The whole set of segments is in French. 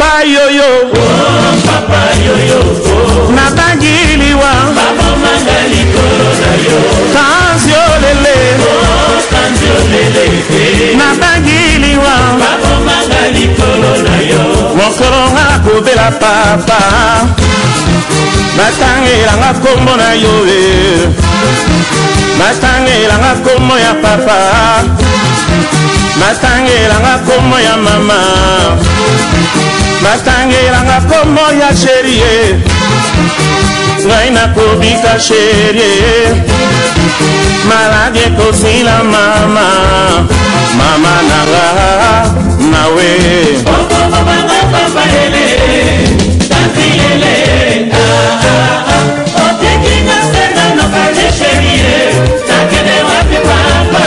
papa yoyo, oh papa yoyo, oh nabangiliwa, papa mangali corona yo, tanzio lele, oh tanzio lele, nabangiliwa, papa mangali corona yo, mokoronga kobela papa, batangela kombo na yo batangela kombo ya papa, batangela kombo ya mama, batangela kombo ya chérie, ngai nakobika chérie, maladi ekozila mama, mama nanga nawe papa lele, tanti lele, otekinga sena no kaje chérie, takene wapi papa,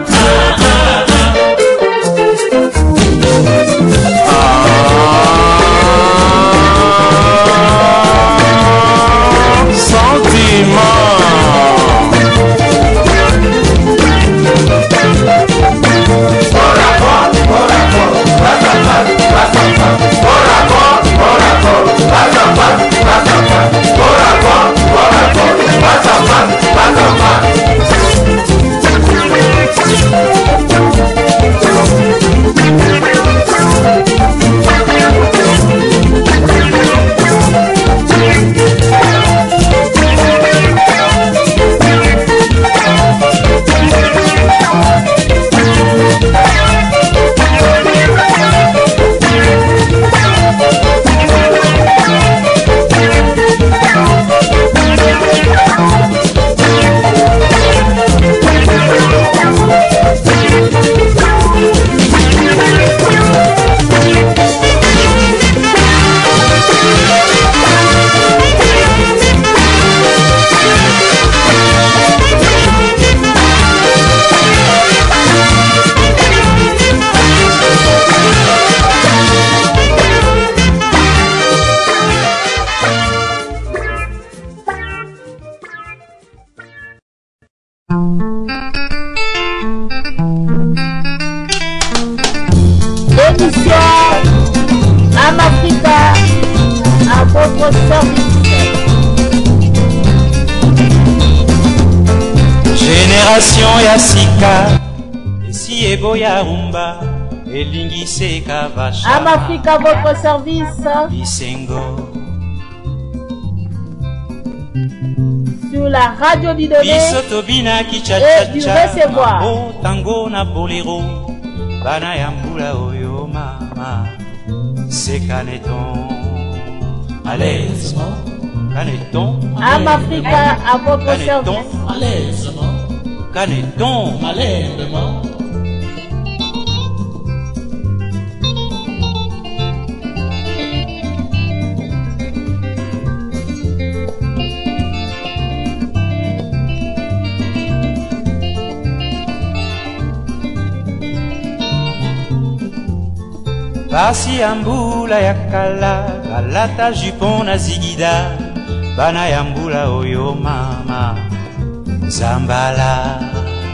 Génération Yasika, si eboya umba, elingise kavacha. Amafrika, votre service. Bisengo. Sur la radio du donné Bisotobina qui et du recevoir. Oh, tango na bolero, bana yambula oyo mama, c'est caneton. À l'aisement, caneton. Amafrika, à votre service. à l'aisement, Caneton. malainement. Basi ambula yakala, balata jupon na zigida, bana yambula oyo mama, zambala.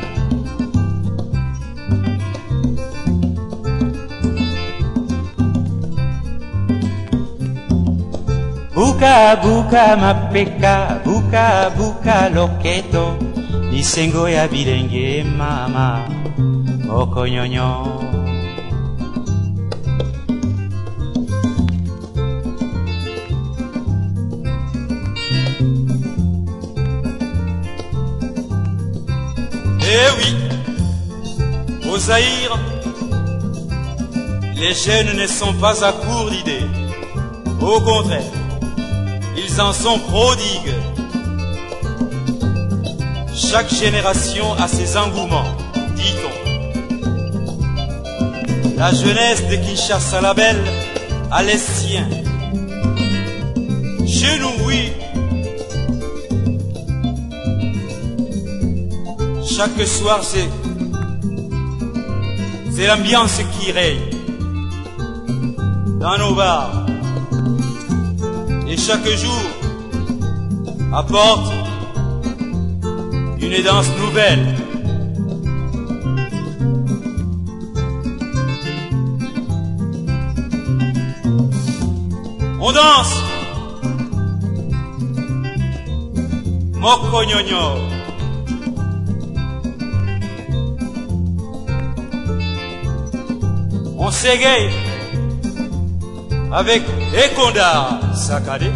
Buka buka mapeka, buka buka loketo, bisengo ya bilenge mama, okonyonyo. Eh oui, au Zaïre, les jeunes ne sont pas à court d'idées. Au contraire, ils en sont prodigues. Chaque génération a ses engouements, dit-on. La jeunesse de Kinshasa la belle a les siens. Chez nous, oui. Chaque soir, c'est l'ambiance qui règne dans nos bars. Et chaque jour apporte une danse nouvelle. On danse. Moko nyonyo. On s'égaye avec Ekonda Sakade.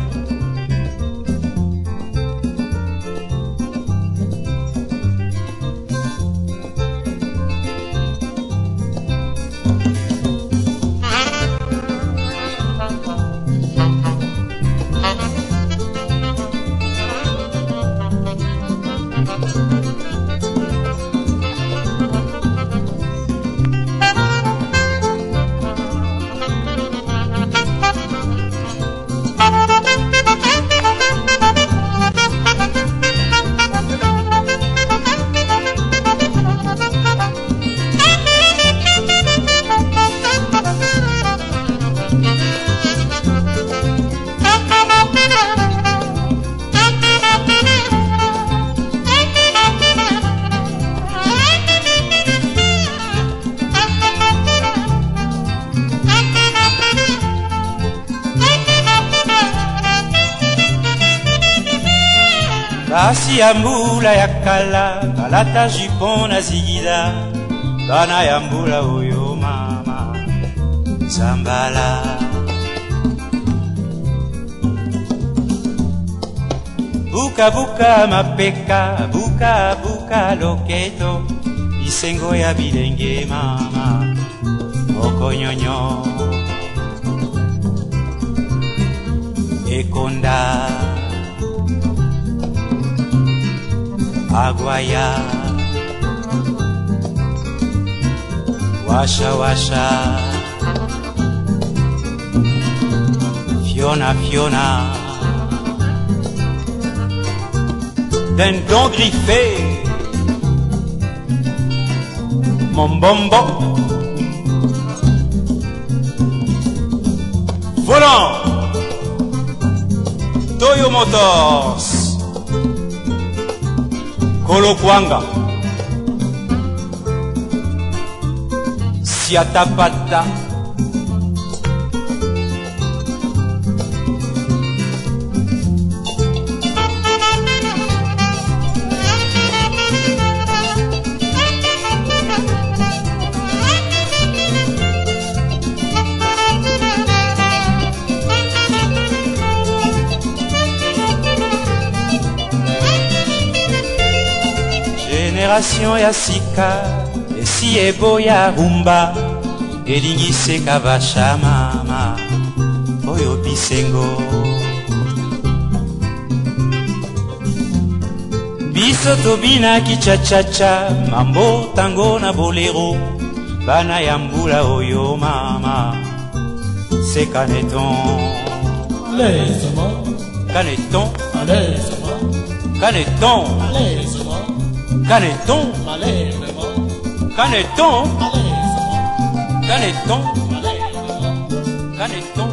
Basi ya mbula ya kala kalata jipon na zigida bana ya mbula oyo mama Zambala buka buka mapeka buka buka loketo isengo ya bilenge mama okonyonyo Ekonda Aguaya Washa washa Fiona Fiona Dindon griffé Mon bombo Volant Toyo Motors Kolo Kwanga Siatapata Génération ya sika esi ebo ya rumba elingise kabasha mama oyo bisengo biso tobina kichachacha mambo tango na bolero bana ya mbula oyo mama se caneton Laisse-moi, caneton laisse-moi, caneton laisse-moi, caneton laisse-moi, caneton laisse-moi, caneton laisse-moi, caneton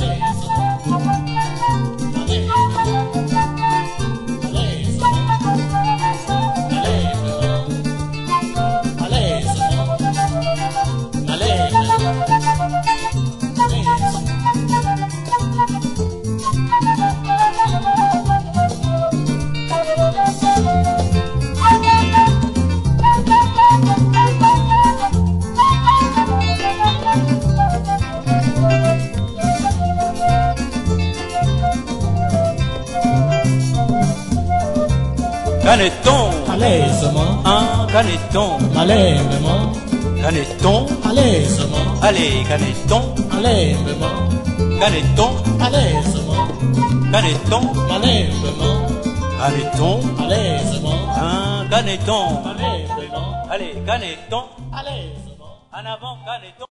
Caneton, laisse-moi, un caneton, laisse-moi, caneton, laisse-moi, allez caneton, laisse-moi, caneton, laisse-moi, caneton, laisse-moi, caneton, laisse-moi, un caneton, laisse-moi, allez caneton, laisse-moi. en avant caneton.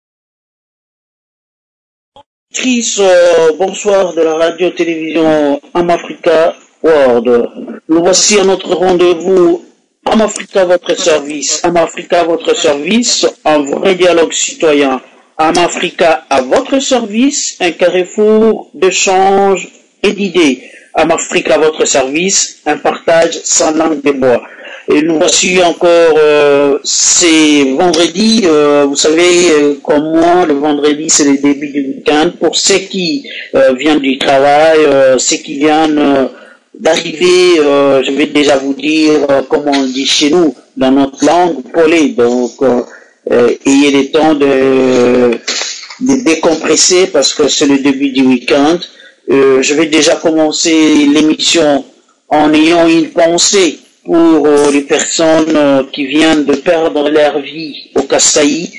Chris, bonsoir de la radio-télévision Amafrica World. Nous voici à notre rendez-vous Amafrica votre service. Amafrica votre service, un vrai dialogue citoyen. Amafrica à votre service, un carrefour d'échanges et d'idées. Amafrica à votre service, un partage sans langue de bois. Et nous voici encore, c'est vendredi, vous savez, comme moi, le vendredi c'est le début du week-end. Pour ceux qui viennent du travail, ceux qui viennent d'arriver, je vais déjà vous dire comment on dit chez nous, dans notre langue, polé. Donc, ayez le temps de décompresser parce que c'est le début du week-end. Je vais déjà commencer l'émission en ayant une pensée pour les personnes qui viennent de perdre leur vie au Kasaï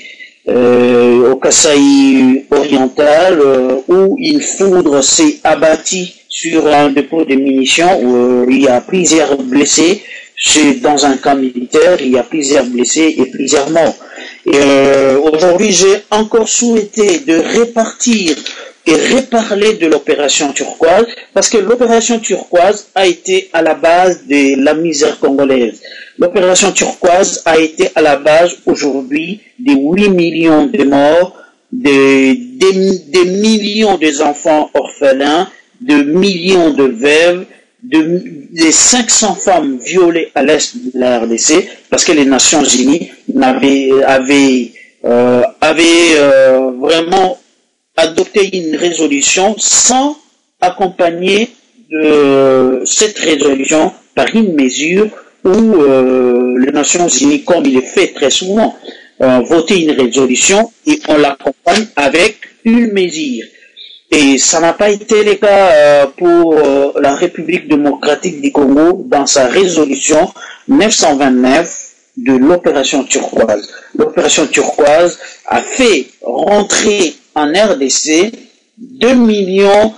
oriental, où une foudre s'est abattue sur un dépôt de munitions où il y a plusieurs blessés. C'est dans un camp militaire, il y a plusieurs blessés et plusieurs morts. Et aujourd'hui, j'ai encore souhaité de répartir et reparler de l'opération turquoise, parce que l'opération turquoise a été à la base de la misère congolaise. L'opération turquoise a été à la base aujourd'hui de 8 millions de morts, des millions d'enfants orphelins, de millions de veuves, des 500 femmes violées à l'est de la RDC, parce que les Nations Unies avaient vraiment adopté une résolution sans accompagner cette résolution par une mesure où les Nations Unies, comme il est fait très souvent, voter une résolution et on l'accompagne avec une mesure. Et ça n'a pas été le cas pour la République démocratique du Congo dans sa résolution 929 de l'opération turquoise. L'opération turquoise a fait rentrer en RDC 2 millions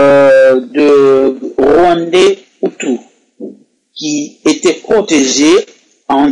de Rwandais Hutus qui étaient protégés en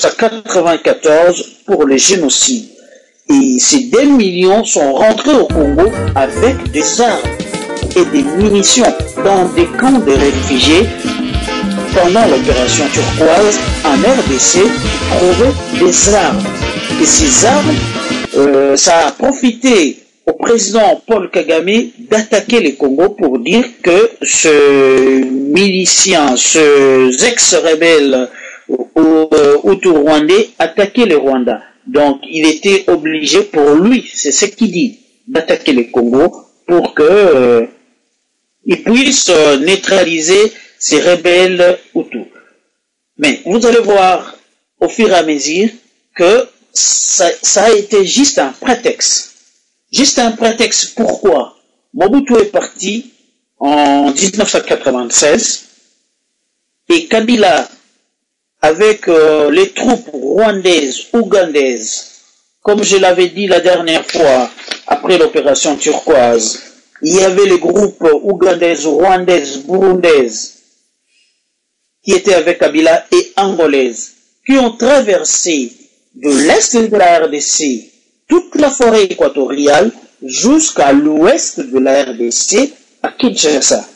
1994 pour le génocide. Et ces 2 millions sont rentrés au Congo avec des armes et des munitions dans des camps de réfugiés pendant l'opération turquoise en RDC qui trouvaient des armes. Et ces armes, ça a profité au président Paul Kagame d'attaquer le Congo pour dire que ce milicien, ce ex-rebelle Hutu-Rwandais attaquait le Rwanda. Donc il était obligé pour lui, c'est ce qu'il dit, d'attaquer le Congo pour que il puisse neutraliser ces rebelles Hutus. Mais vous allez voir au fur et à mesure que ça a été juste un prétexte. Juste un prétexte. Pourquoi? Mobutu est parti en 1996 et Kabila, avec les troupes rwandaises, ougandaises, comme je l'avais dit la dernière fois, après l'opération turquoise, il y avait les groupes ougandaises, rwandaises, burundaises, qui étaient avec Kabila et angolaises, qui ont traversé de l'est de la RDC toute la forêt équatoriale jusqu'à l'ouest de la RDC à Kinshasa.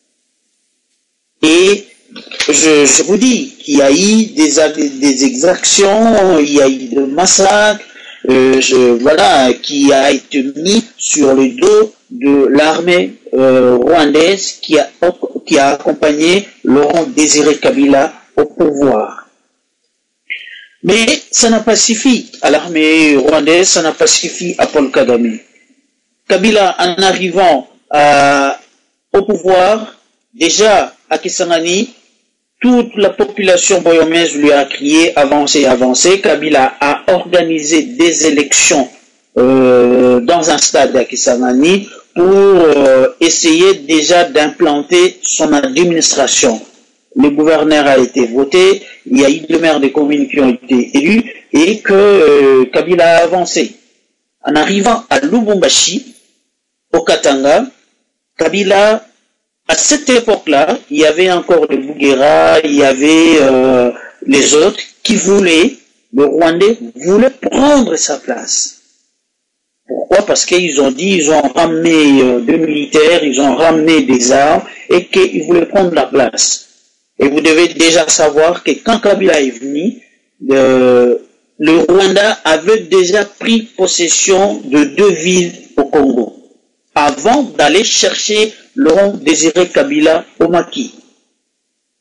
Et je vous dis qu'il y a eu des exactions, il y a eu des massacres, voilà, qui a été mis sur le dos de l'armée rwandaise qui a accompagné Laurent Désiré Kabila au pouvoir. Mais ça n'a pas suffi à l'armée rwandaise, ça n'a pas suffi à Paul Kagame. Kabila, en arrivant au pouvoir, déjà à Kisangani, toute la population boyomaise lui a crié avancez, avancez. Kabila a organisé des élections dans un stade à Kisangani pour essayer déjà d'implanter son administration. Le gouverneur a été voté, il y a eu deux maires de communes qui ont été élus et que Kabila a avancé. En arrivant à Lubumbashi, au Katanga, Kabila, à cette époque-là, il y avait encore le Bouguera, il y avait les autres qui voulaient, le Rwandais voulait prendre sa place. Pourquoi? Parce qu'ils ont dit, ils ont ramené des militaires, ils ont ramené des armes et qu'ils voulaient prendre la place. Et vous devez déjà savoir que quand Kabila est venu, le Rwanda avait déjà pris possession de 2 villes au Congo, avant d'aller chercher Laurent Désiré Kabila au maquis.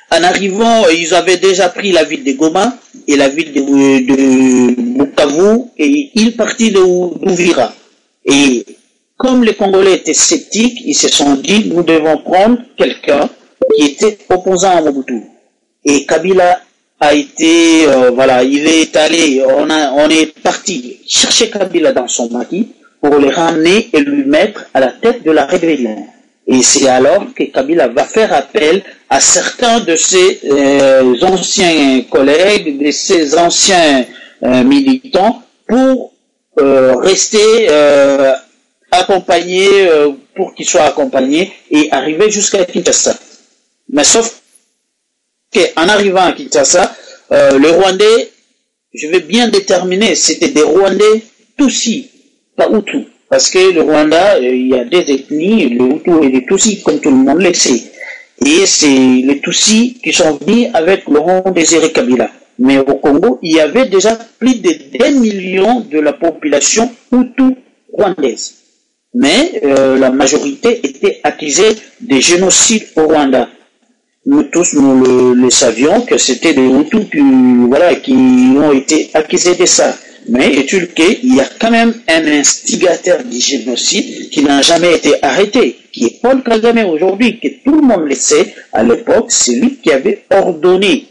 En arrivant, ils avaient déjà pris la ville de Goma et la ville de Bukavu et ils partirent d'Ouvira. Et comme les Congolais étaient sceptiques, ils se sont dit, nous devons prendre quelqu'un qui était opposant à Mobutu. Et Kabila a été, voilà, il est allé, on est parti chercher Kabila dans son maquis pour le ramener et lui mettre à la tête de la rébellion. Et c'est alors que Kabila va faire appel à certains de ses anciens collègues, de ses anciens militants pour rester accompagnés, pour qu'ils soient accompagnés et arriver jusqu'à Kinshasa. Mais sauf qu'en arrivant à Kinshasa, les Rwandais, je vais bien déterminer, c'était des Rwandais Tutsi, pas Hutu. Parce que le Rwanda, il y a des ethnies, le Hutu et les Tutsis, comme tout le monde le sait. Et c'est les Tutsis qui sont venus avec Laurent Désiré Kabila. Mais au Congo, il y avait déjà plus de 2 millions de la population Hutu rwandaise. Mais la majorité était accusée de génocide au Rwanda. Nous tous, nous le savions que c'était des Hutus qui ont été accusés de ça. Mais est-il qu'il y a quand même un instigateur du génocide qui n'a jamais été arrêté, qui est Paul Kagame aujourd'hui, que tout le monde le sait, à l'époque, c'est lui qui avait ordonné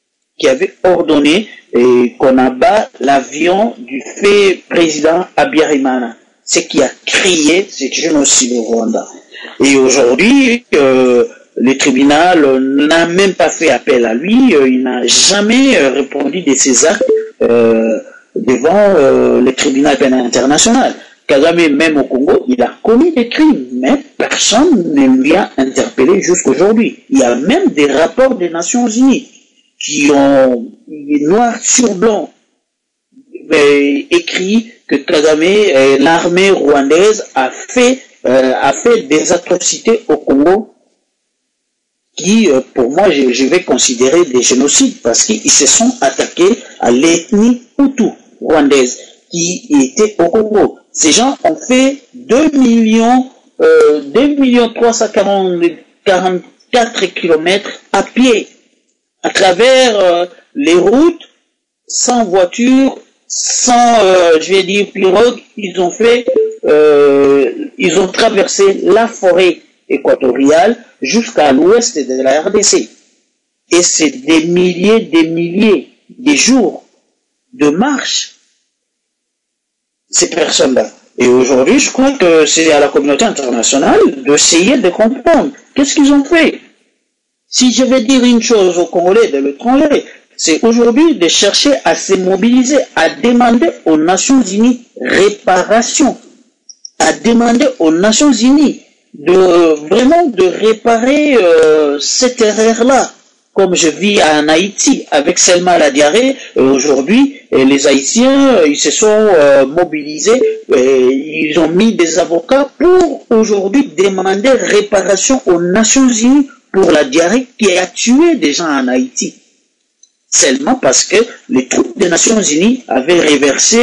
qu'on abat l'avion du fait président Habyarimana. C'est qui a créé ce génocide au Rwanda. Et aujourd'hui, le tribunal n'a même pas fait appel à lui, il n'a jamais répondu de ses actes devant le tribunal pénal international. Kagame, même au Congo, il a commis des crimes, mais personne ne lui a interpellé jusqu'aujourd'hui. Il y a même des rapports des Nations Unies qui ont, noir sur blanc, écrit que Kagame, l'armée rwandaise, a fait des atrocités au Congo qui, pour moi, je vais considérer des génocides parce qu'ils se sont attaqués à l'ethnie Hutu rwandaise qui était au Congo. Ces gens ont fait 2 344 kilomètres à pied à travers les routes, sans voiture, sans, pirogue. Ils ont traversé la forêt équatoriale jusqu'à l'ouest de la RDC. Et c'est des milliers, des jours de marche, ces personnes-là. Et aujourd'hui, je crois que c'est à la communauté internationale d'essayer de comprendre qu'est-ce qu'ils ont fait. Si je vais dire une chose aux Congolais de l'étranger, c'est aujourd'hui de chercher à se mobiliser, à demander aux Nations Unies réparation, à demander aux Nations Unies de réparer cette erreur-là. Comme je vis en Haïti avec Selma la diarrhée, aujourd'hui, les Haïtiens, ils se sont mobilisés, ils ont mis des avocats pour aujourd'hui demander réparation aux Nations Unies pour la diarrhée qui a tué des gens en Haïti. Seulement parce que les troupes des Nations Unies avaient reversé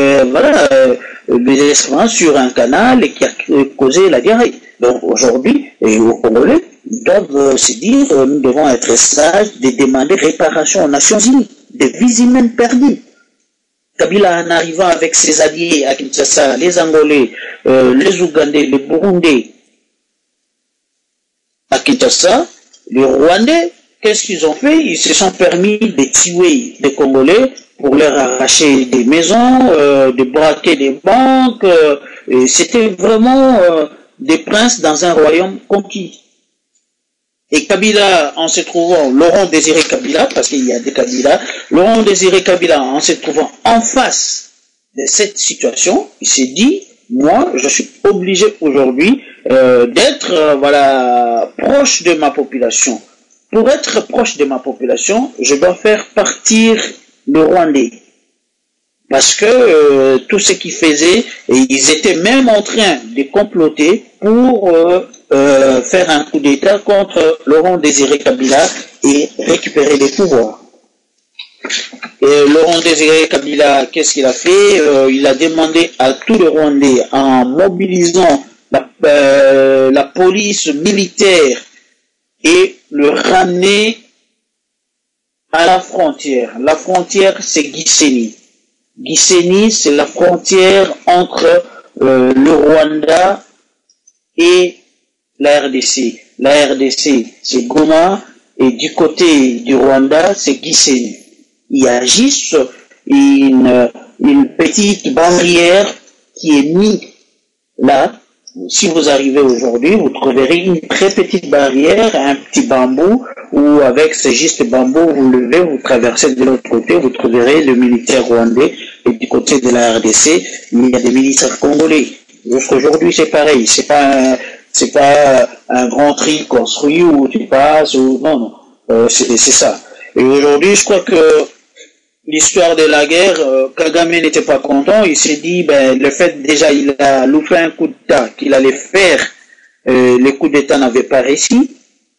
des excréments sur un canal et qui a causé la diarrhée. Donc aujourd'hui, aux Congolais, ils doivent se dire, nous devons être sages de demander réparation aux Nations Unies, des vies humaines perdues. Kabila, en arrivant avec ses alliés à Kinshasa, les Angolais, les Ougandais, les Burundais, à Kinshasa, les Rwandais, qu'est-ce qu'ils ont fait? Ils se sont permis de tuer des Congolais pour leur arracher des maisons, de braquer des banques. C'était vraiment des princes dans un royaume conquis. Et Kabila, en se trouvant, Laurent Désiré Kabila, parce qu'il y a des Kabila, Laurent Désiré Kabila, en se trouvant en face de cette situation, il s'est dit, moi, je suis obligé aujourd'hui d'être proche de ma population. Pour être proche de ma population, je dois faire partir le Rwandais. Parce que tout ce qu'ils faisaient, ils étaient même en train de comploter pour faire un coup d'État contre Laurent Désiré Kabila et récupérer les pouvoirs. Et Laurent Désiré Kabila, qu'est-ce qu'il a fait? Il a demandé à tous les Rwandais, en mobilisant la police militaire et le ramener à la frontière. La frontière, c'est Gisenyi. Gisenyi, c'est la frontière entre le Rwanda et la RDC. La RDC, c'est Goma, et du côté du Rwanda, c'est Gisenyi. Il y a juste une petite barrière qui est mise là. Si vous arrivez aujourd'hui, vous trouverez une très petite barrière, un petit bambou, où avec ce juste bambou, vous levez, vous traversez de l'autre côté, vous trouverez le militaire rwandais, et du côté de la RDC, il y a des militaires congolais. Jusqu'aujourd'hui, c'est pareil, c'est pas un grand tri construit où tu passes, ou non, c'est ça. Et aujourd'hui, je crois que l'histoire de la guerre, Kagame n'était pas content, il s'est dit, le fait déjà, il a loupé un coup d'État qu'il allait faire, les coups d'État n'avaient pas réussi.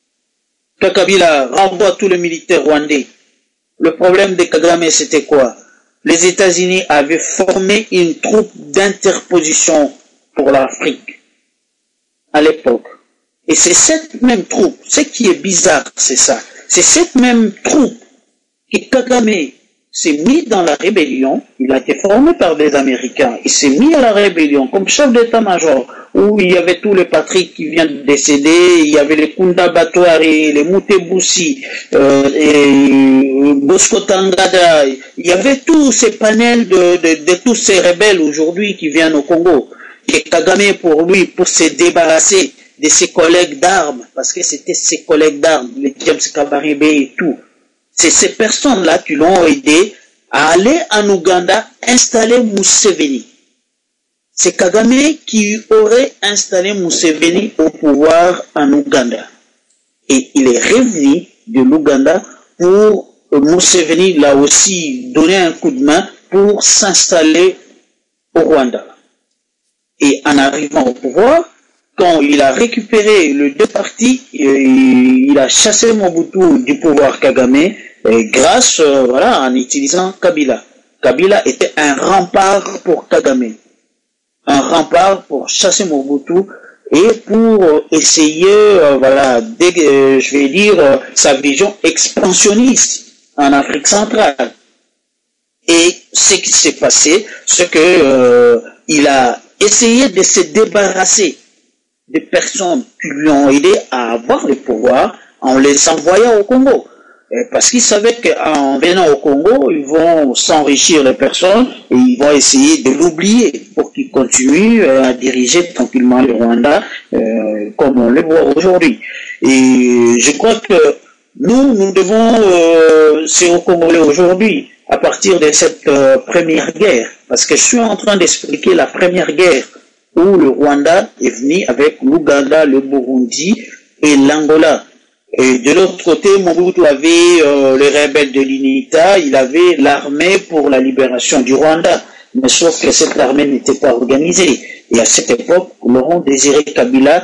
Kabila renvoie tous les militaires rwandais. Le problème de Kagame, c'était quoi? Les États-Unis avaient formé une troupe d'interposition pour l'Afrique à l'époque. Et c'est cette même troupe, ce qui est bizarre, c'est ça, c'est cette même troupe que Kagame s'est mis dans la rébellion. Il a été formé par des Américains, il s'est mis à la rébellion comme chef d'état-major, où il y avait tous les Patrick qui viennent de décéder, il y avait les Kunda Batouari, les Muteboussi, et Bosco Tangada, il y avait tous ces panels de tous ces rebelles aujourd'hui qui viennent au Congo. Et Kagame, pour lui, pour se débarrasser de ses collègues d'armes, parce que c'était ses collègues d'armes, les James Kabarebe et tout, c'est ces personnes-là qui l'ont aidé à aller en Ouganda installer Museveni. C'est Kagame qui aurait installé Museveni au pouvoir en Ouganda. Et il est revenu de l'Ouganda pour Museveni l'a aussi donné un coup de main pour s'installer au Rwanda. Et en arrivant au pouvoir, quand il a récupéré les deux partis, il a chassé Mobutu du pouvoir Kagame grâce, en utilisant Kabila. Kabila était un rempart pour Kagame, un rempart pour chasser Mobutu et pour essayer, je vais dire, sa vision expansionniste en Afrique centrale. Et ce qui s'est passé, c'est que il a essayé de se débarrasser des personnes qui lui ont aidé à avoir le pouvoir en les envoyant au Congo. Parce qu'ils savaient qu'en venant au Congo, ils vont s'enrichir les personnes et ils vont essayer de l'oublier pour qu'il continue à diriger tranquillement le Rwanda comme on le voit aujourd'hui. Et je crois que nous devons, c'est aux Congolais aujourd'hui, à partir de cette première guerre, parce que je suis en train d'expliquer la première guerre où le Rwanda est venu avec l'Ouganda, le Burundi et l'Angola. Et de l'autre côté, Mobutu avait les rebelles de l'UNITA, il avait l'armée pour la libération du Rwanda. Mais sauf que cette armée n'était pas organisée. Et à cette époque, Laurent Désiré Kabila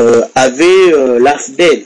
avait l'AFDEL.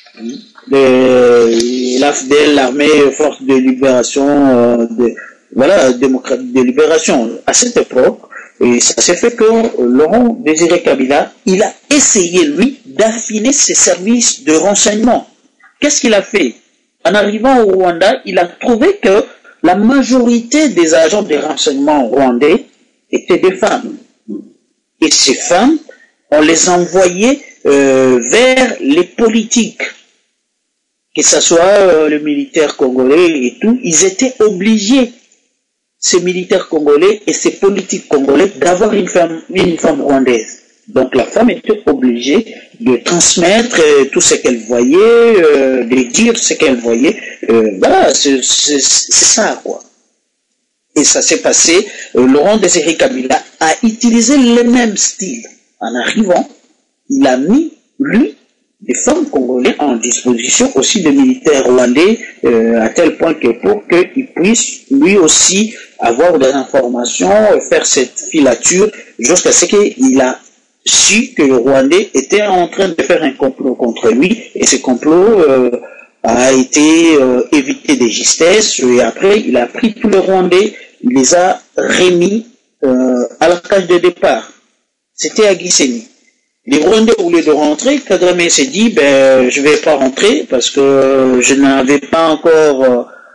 L'AFDEL, l'armée force de libération, démocratique de libération. À cette époque, et ça s'est fait que Laurent Désiré Kabila, il a essayé, lui, d'affiner ses services de renseignement. Qu'est-ce qu'il a fait? En arrivant au Rwanda, il a trouvé que la majorité des agents de renseignement rwandais étaient des femmes. Et ces femmes, on les envoyait vers les politiques. Que ce soit le militaire congolais et tout, ils étaient obligés, ces militaires congolais et ces politiques congolais, d'avoir une femme rwandaise. Donc la femme était obligée de transmettre tout ce qu'elle voyait, de dire ce qu'elle voyait. C'est ça, quoi. Et ça s'est passé. Laurent Désiré Kabila a utilisé le même style. En arrivant, il a mis, lui, des femmes congolais en disposition aussi de militaires rwandais, à tel point que pour qu'il puisse lui aussi avoir des informations, faire cette filature, jusqu'à ce qu'il a su que le Rwandais était en train de faire un complot contre lui, et ce complot a été évité de justesse, et après il a pris tous les Rwandais, il les a remis à la cage de départ. C'était à Gisenyi. Les Rwandais voulaient de rentrer, Kagame s'est dit, je vais pas rentrer parce que je n'avais pas encore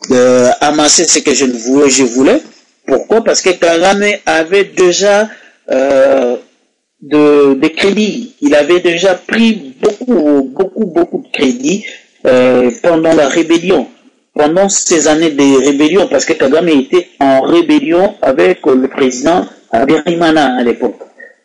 amasser ce que je voulais. Pourquoi? Parce que Kagame avait déjà de crédit. Il avait déjà pris beaucoup de crédit pendant la rébellion. Pendant ces années de rébellion, parce que Kagame était en rébellion avec le président Habyarimana à l'époque.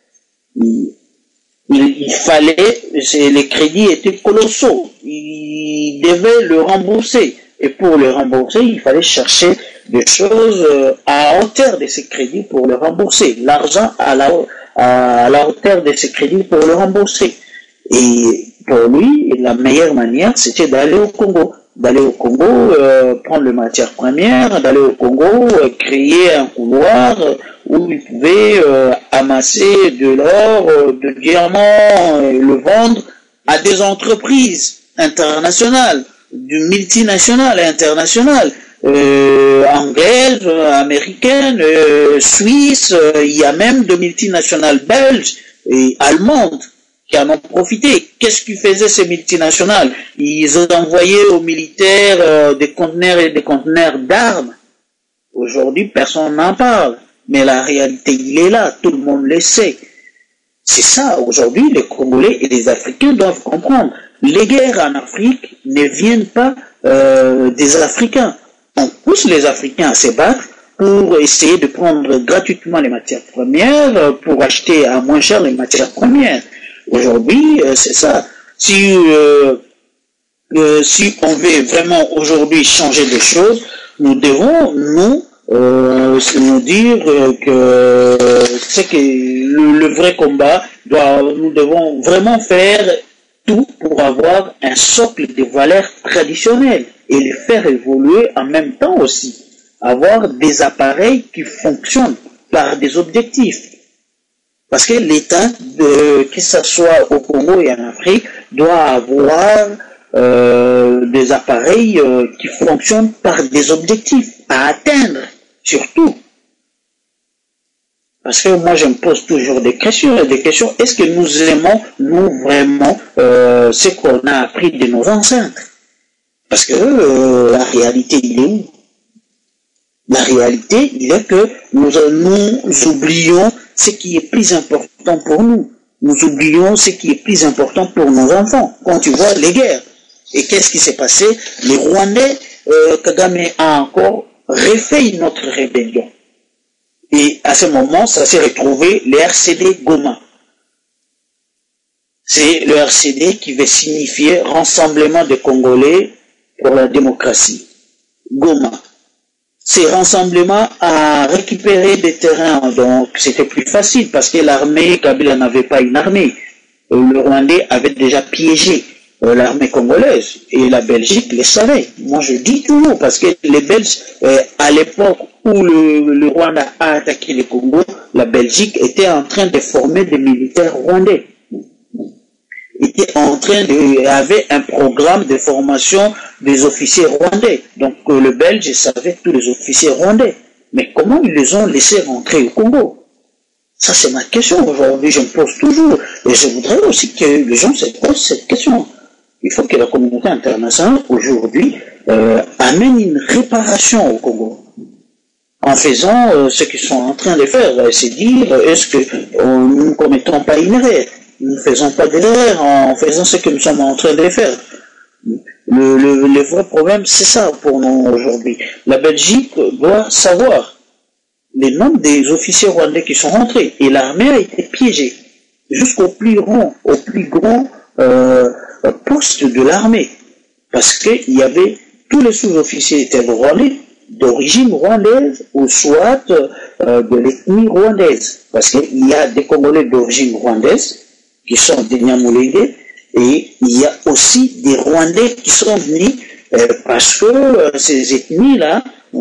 Il fallait, les crédits étaient colossaux. Il devait le rembourser. Et pour le rembourser, il fallait chercher des choses à hauteur de ces crédits pour le rembourser. L'argent à la hauteur de ces crédits pour le rembourser. Et pour lui, la meilleure manière, c'était d'aller au Congo. D'aller au Congo, prendre les matières premières, d'aller au Congo, créer un couloir où il pouvait amasser de l'or, de diamants, et le vendre à des entreprises internationales, du multinational et international, anglaises, américaines, suisses, il y a même de multinationales belges et allemandes qui en ont profité. Qu'est-ce qu'ils faisaient ces multinationales? Ils ont envoyé aux militaires des conteneurs et des conteneurs d'armes. Aujourd'hui, personne n'en parle. Mais la réalité, il est là, tout le monde le sait. C'est ça, aujourd'hui, les Congolais et les Africains doivent comprendre. Les guerres en Afrique ne viennent pas des Africains. On pousse les Africains à se battre pour essayer de prendre gratuitement les matières premières, pour acheter à moins cher les matières premières. Aujourd'hui, c'est ça. Si on veut vraiment aujourd'hui changer les choses, nous devons nous dire que c'est que le vrai combat nous devons vraiment faire tout pour avoir un socle de valeurs traditionnelles et les faire évoluer en même temps aussi. Avoir des appareils qui fonctionnent par des objectifs. Parce que l'État, que ce soit au Congo et en Afrique, doit avoir des appareils qui fonctionnent par des objectifs à atteindre, surtout. Parce que moi, je me pose toujours des questions. Est-ce que nous aimons, nous, vraiment, ce qu'on a appris de nos ancêtres? Parce que la réalité, il est où? La réalité, il est que nous oublions ce qui est plus important pour nous. Nous oublions ce qui est plus important pour nos enfants. Quand tu vois les guerres. Et qu'est-ce qui s'est passé? Les Rwandais, Kagame a encore refait une autre rébellion. Et à ce moment, ça s'est retrouvé le RCD Goma. C'est le RCD qui veut signifier Rassemblement des Congolais pour la démocratie. Goma. Ces rassemblements a récupéré des terrains, donc c'était plus facile parce que l'armée, Kabila n'avait pas une armée. Le Rwandais avait déjà piégé l'armée congolaise et la Belgique le savait. Moi je dis toujours parce que les Belges, à l'époque où le Rwanda a attaqué le Congo, la Belgique était en train de former des militaires rwandais. Avait un programme de formation des officiers rwandais. Donc le Belge savait tous les officiers rwandais. Mais comment ils les ont laissés rentrer au Congo? Ça c'est ma question aujourd'hui, je me pose toujours. Et je voudrais aussi que les gens se posent cette question. Il faut que la communauté internationale aujourd'hui amène une réparation au Congo. En faisant ce qu'ils sont en train de faire, c'est dire, est-ce que nous ne commettons pas une erreur? Nous ne faisons pas d'erreur en faisant ce que nous sommes en train de faire. Le vrai problème, c'est ça pour nous aujourd'hui. La Belgique doit savoir les noms des officiers rwandais qui sont rentrés. Et l'armée a été piégée jusqu'au plus grand poste de l'armée. Parce qu'il y avait tous les sous-officiers étaient rwandais, d'origine rwandaise ou soit de l'ethnie rwandaise. Parce qu'il y a des Congolais d'origine rwandaise qui sont des Nyamulenge, et il y a aussi des Rwandais qui sont venus parce que ces ethnies-là,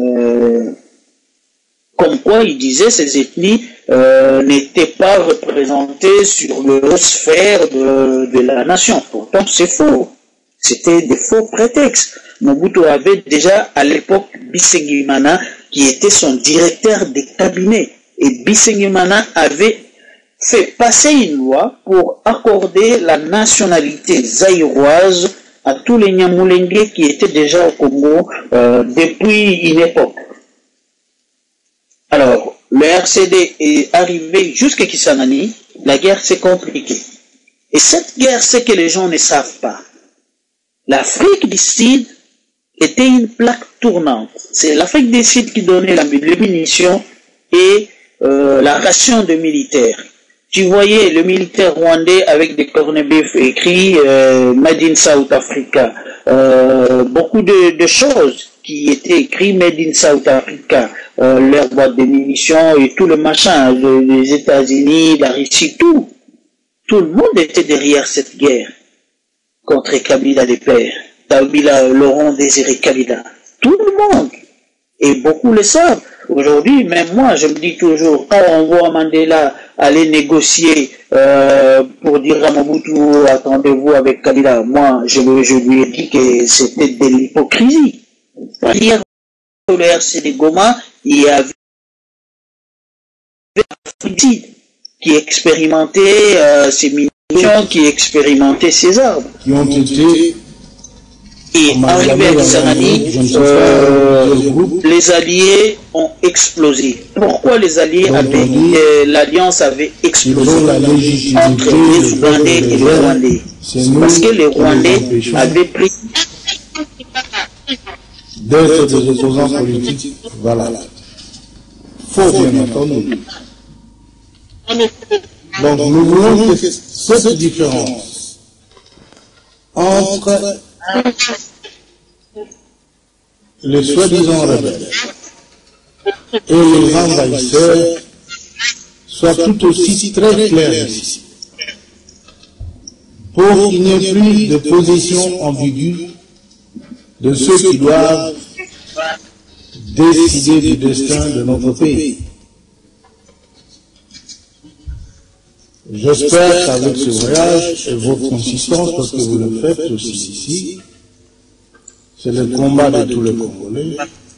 comme quoi ils disaient ces ethnies n'étaient pas représentées sur le sphère de la nation. Pourtant c'est faux. C'était des faux prétextes. Mobutu avait déjà à l'époque Bisengimana qui était son directeur de cabinet. Et Bisengimana avait fait passer une loi pour accorder la nationalité zaïroise à tous les Nyamulenge qui étaient déjà au Congo depuis une époque. Alors, le RCD est arrivé jusqu'à Kisangani, la guerre s'est compliquée. Et cette guerre, c'est que les gens ne savent pas. L'Afrique du Sud était une plaque tournante. C'est l'Afrique du Sud qui donnait les munitions et la ration de militaires. Tu voyais le militaire rwandais avec des corned-beef écrits Made in South Africa. Beaucoup de choses qui étaient écrites Made in South Africa. Leur boîte de munitions et tout le machin, les États-Unis, la Russie, tout. Tout le monde était derrière cette guerre contre Kabila les pères. Kabila, Laurent Désiré Kabila. Tout le monde. Et beaucoup le savent. Aujourd'hui, même moi, je me dis toujours, quand on voit Mandela aller négocier pour dire à Mobutu, attendez-vous avec Kabila, moi, je lui ai dit que c'était de l'hypocrisie. Derrière le RCD Goma, il y avait l'Afrique qui expérimentait ces munitions, qui expérimentait ces armes. Qui ont été... Et arrivé à Kisangani, les Alliés ont explosé. Pourquoi les Alliés l'Alliance avait explosé entre les Ougandais et les Rwandais? Parce que les Rwandais avaient pris d'être des opposants politiques valables. Faut bien entendu. Donc nous voulons que cette différence entre les soi-disant rebelles et les envahisseurs soit tout aussi très clair ici, pour qu'il n'y ait plus de position ambiguë de ceux qui doivent décider du destin de notre pays. J'espère qu'avec ce voyage et votre consistance, parce que vous le faites aussi ici, c'est le combat de tous les Congolais,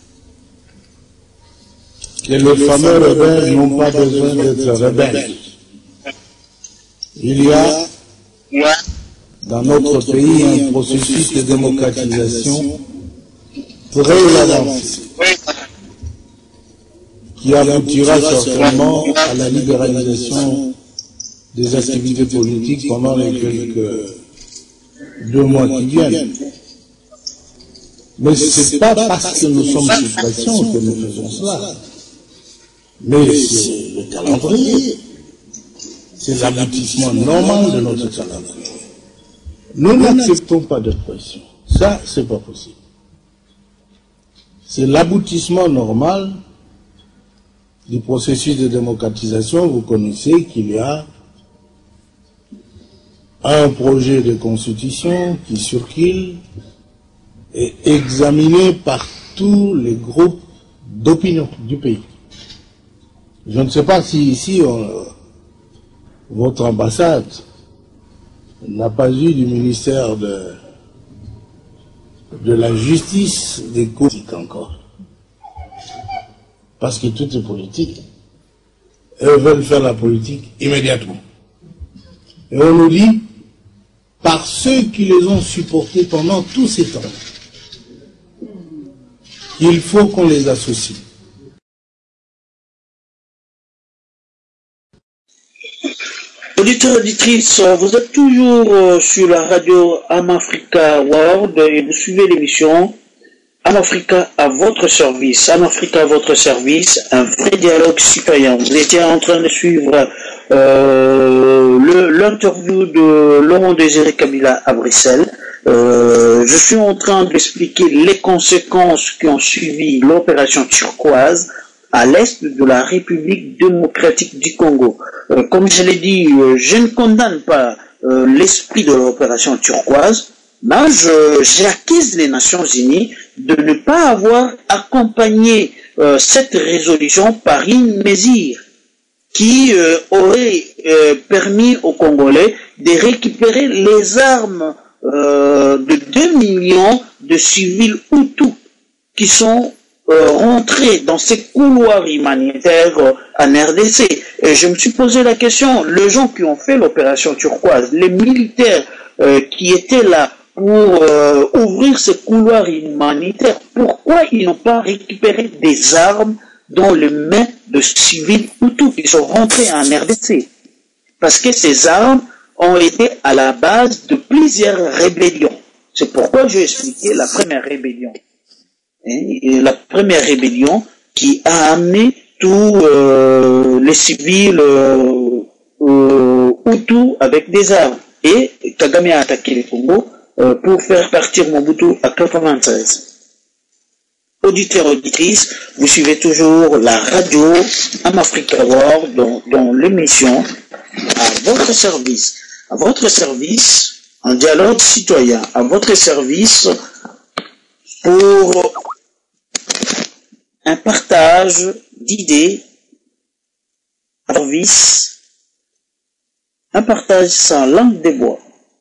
que les fameux rebelles n'ont pas besoin d'être rebelles. Il y a dans notre pays un processus de démocratisation très avancé, qui aboutira certainement à la libéralisation des activités politiques pendant les quelques 2 mois qui viennent. Mais ce n'est pas parce que nous sommes sous pression que nous faisons cela. Mais c'est le calendrier. C'est l'aboutissement normal de notre calendrier. Nous n'acceptons pas de pression. Ça, c'est pas possible. C'est l'aboutissement normal du processus de démocratisation. Vous connaissez qu'il y a un projet de constitution qui circule et examiné par tous les groupes d'opinion du pays. Je ne sais pas si ici, votre ambassade n'a pas eu du ministère de la justice des cours encore. Parce que tout est politique. Eux veulent faire la politique immédiatement. Et on nous dit, par ceux qui les ont supportés pendant tous ces temps, il faut qu'on les associe. Auditeurs, auditrices, vous êtes toujours sur la radio Amafrica World et vous suivez l'émission Amafrica à votre service. Amafrica à votre service, un vrai dialogue citoyen. Vous étiez en train de suivre l'interview de Laurent Désiré Kabila à Bruxelles. Je suis en train d'expliquer les conséquences qui ont suivi l'opération turquoise à l'est de la République démocratique du Congo. Comme je l'ai dit, je ne condamne pas l'esprit de l'opération turquoise, mais j'accuse les Nations Unies de ne pas avoir accompagné cette résolution par une mesure qui aurait permis aux Congolais de récupérer les armes de 2 millions de civils Hutus qui sont rentrés dans ces couloirs humanitaires en RDC. Et je me suis posé la question, les gens qui ont fait l'opération turquoise, les militaires qui étaient là pour ouvrir ce couloir humanitaire. Pourquoi ils n'ont pas récupéré des armes dans les mains de civils Hutus qui sont rentrés en RDC? Parce que ces armes ont été à la base de plusieurs rébellions. C'est pourquoi j'ai expliqué la première rébellion. Et la première rébellion qui a amené tous les civils Hutus avec des armes. Et Kagame a attaqué le Congo pour faire partir Mobutu à 96. Auditeurs, auditrices, vous suivez toujours la radio Amafrica World dans l'émission à votre service, un dialogue citoyen, à votre service pour un partage d'idées, service, un partage sans langue de bois.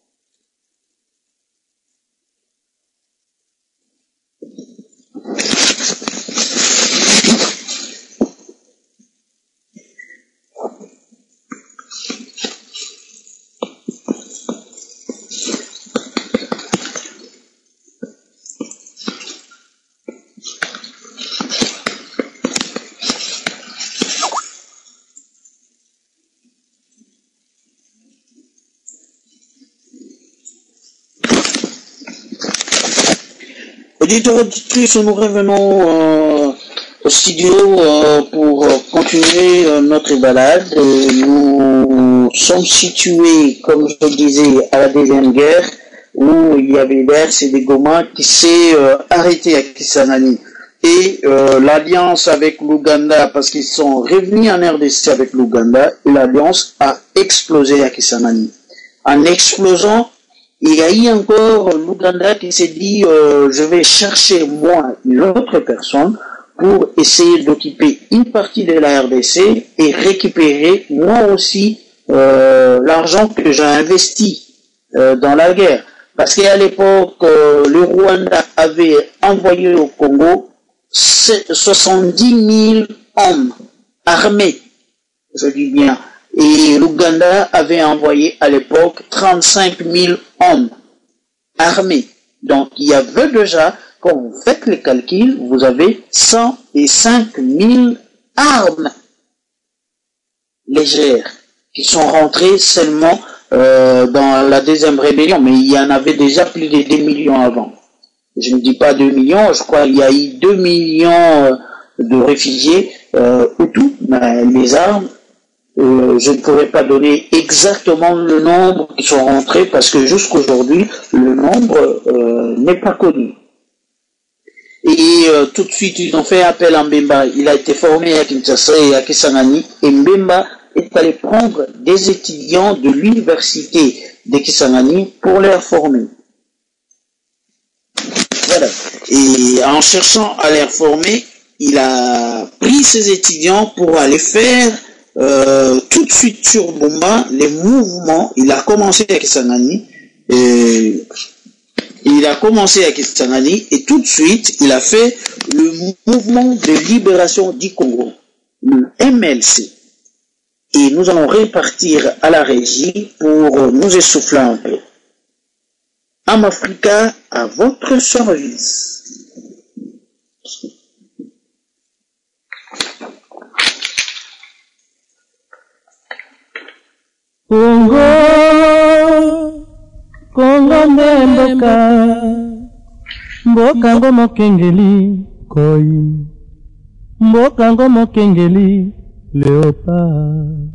Auditeurs, auditrices, nous revenons au studio pour continuer notre balade. Nous sommes situés, comme je le disais, à la Deuxième Guerre, où il y avait l'RC des Goma qui s'est arrêté à Kisangani. Et l'alliance avec l'Ouganda, parce qu'ils sont revenus en RDC avec l'Ouganda, et l'alliance a explosé à Kisangani. En explosant, il y a eu encore l'Ouganda qui s'est dit je vais chercher moi une autre personne pour essayer d'occuper une partie de la RDC et récupérer moi aussi l'argent que j'ai investi dans la guerre. Parce qu'à l'époque, le Rwanda avait envoyé au Congo 70 000 hommes armés, je dis bien. Et l'Ouganda avait envoyé à l'époque 35 000 hommes armés. Donc il y avait déjà, quand vous faites les calculs, vous avez 105 000 armes légères qui sont rentrées seulement dans la deuxième rébellion. Mais il y en avait déjà plus de 2 millions avant. Je ne dis pas 2 millions, je crois qu'il y a eu 2 millions de réfugiés Hutus, mais les armes, je ne pourrais pas donner exactement le nombre qui sont rentrés parce que jusqu'aujourd'hui, le nombre n'est pas connu. Et tout de suite, ils ont fait appel à Mbemba. Il a été formé à Kinshasa et à Kisangani. Et Mbemba est allé prendre des étudiants de l'université de Kisangani pour les former. Voilà. Et en cherchant à les former, il a pris ces étudiants pour aller faire tout de suite sur Bomba les mouvements. Il a commencé à Kisangani et tout de suite il a fait le mouvement de libération du Congo, le MLC. Et nous allons repartir à la régie pour nous essouffler un peu. Amafrica à votre service. Congo, Congo nde mboka, mboka ngo mokengeli koi, mboka ngo mokengeli léopard.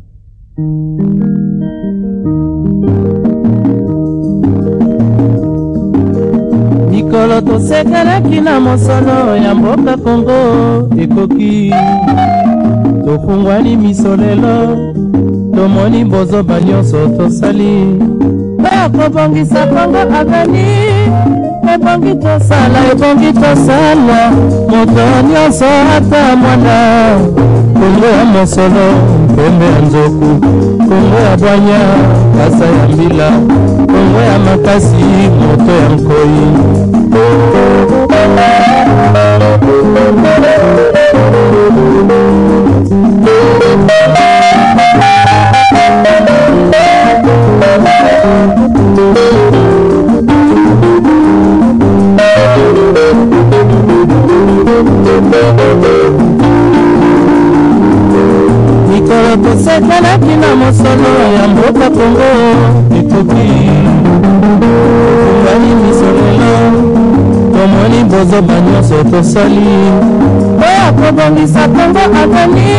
Mikolo tosekelaki na mosolo ya mboka Congo ekoki, tofungwani miso lelo, tomoni bozoba nyonso tosali. Ekobongisa Congo agani, ebongi tosala, moto nyonso ata mwana. Congo ya mosolo, mpembe ya nzoku, Congo ya bwanya, kasa ya mbila, Congo ya makasi, moto ya nkoi. tosekanaki na mosolo ya mboka Kongo ekoki tungani miso lelo tomoni bozoba nyonso tosali oyo kobongisa Kongo atani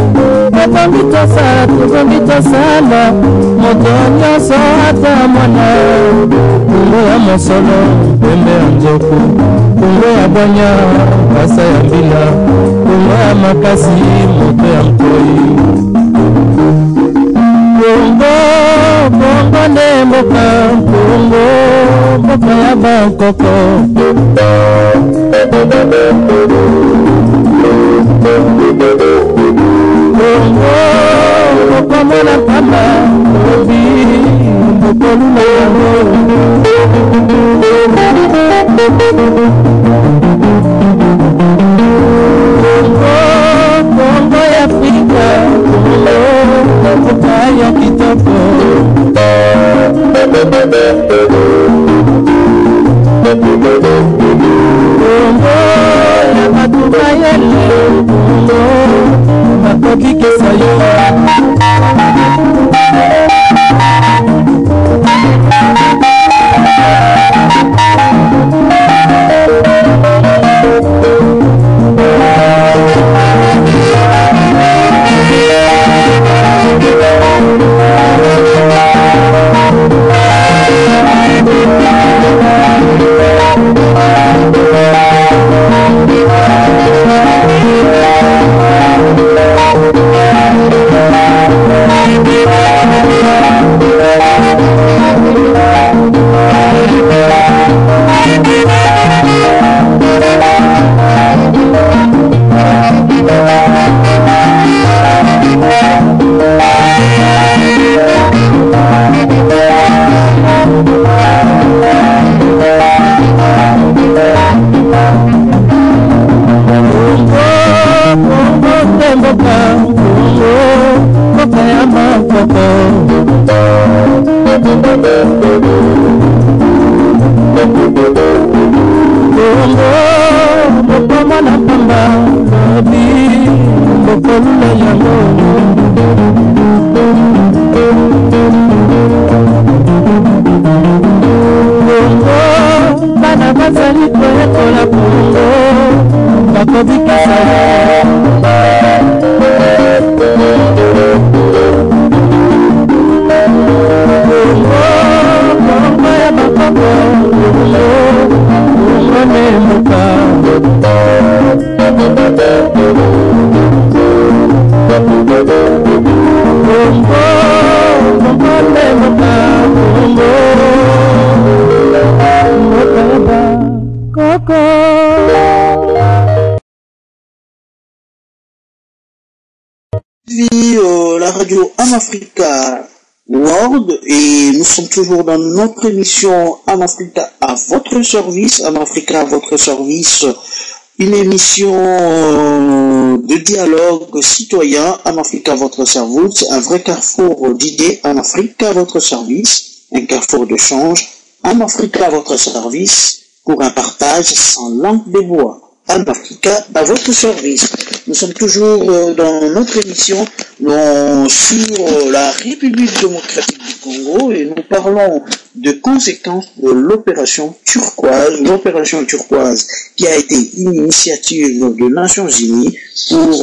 tokomi tosala moto nyonso ata mwana Kongo ya mosolo pembe ya nzoku Kongo ya bwanya pasa ya mbila Kongo ya makasi moto ya mkoi Kongo nde mboka Kongo mboka ya bankoko Kongo mbokomona pamba obi mbokoluna yango Kongo ya Afrika Kongo mboka ya kitoko Kongo ya batu mayele Kongo bakoki kesa yo La radio Amafrica World et nous sommes toujours dans notre émission Amafrica à votre service, Amafrica à votre service, une émission de dialogue citoyen, Amafrica à votre service, un vrai carrefour d'idées, Amafrica à votre service, un carrefour de change, Amafrica à votre service pour un partage sans langue de bois. Amafrica à votre service. Nous sommes toujours dans notre émission sur la République démocratique du Congo et nous parlons de conséquences de l'opération turquoise. L'opération turquoise qui a été une initiative des Nations Unies pour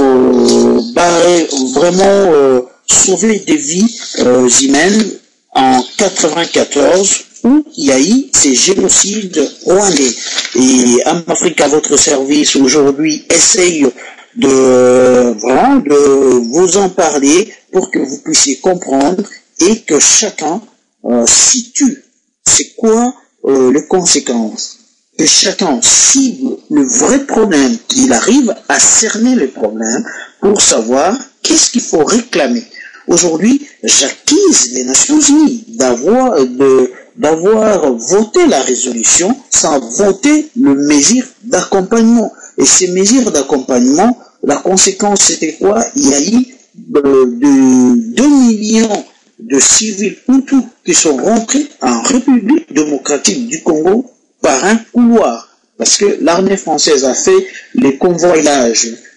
vraiment sauver des vies humaines en 1994. Où il y a eu ces génocides rwandais. Et Amafrica à votre service aujourd'hui essaye de vous en parler pour que vous puissiez comprendre et que chacun situe c'est quoi les conséquences. Que chacun cible le vrai problème, qu'il arrive à cerner le problème pour savoir qu'est-ce qu'il faut réclamer. Aujourd'hui, j'accuse les Nations Unies d'avoir voté la résolution sans voter le mesure d'accompagnement. Et ces mesures d'accompagnement, la conséquence c'était quoi? Il y a eu 2 millions de civils hutus qui sont rentrés en République démocratique du Congo par un couloir. Parce que l'armée française a fait les convoyages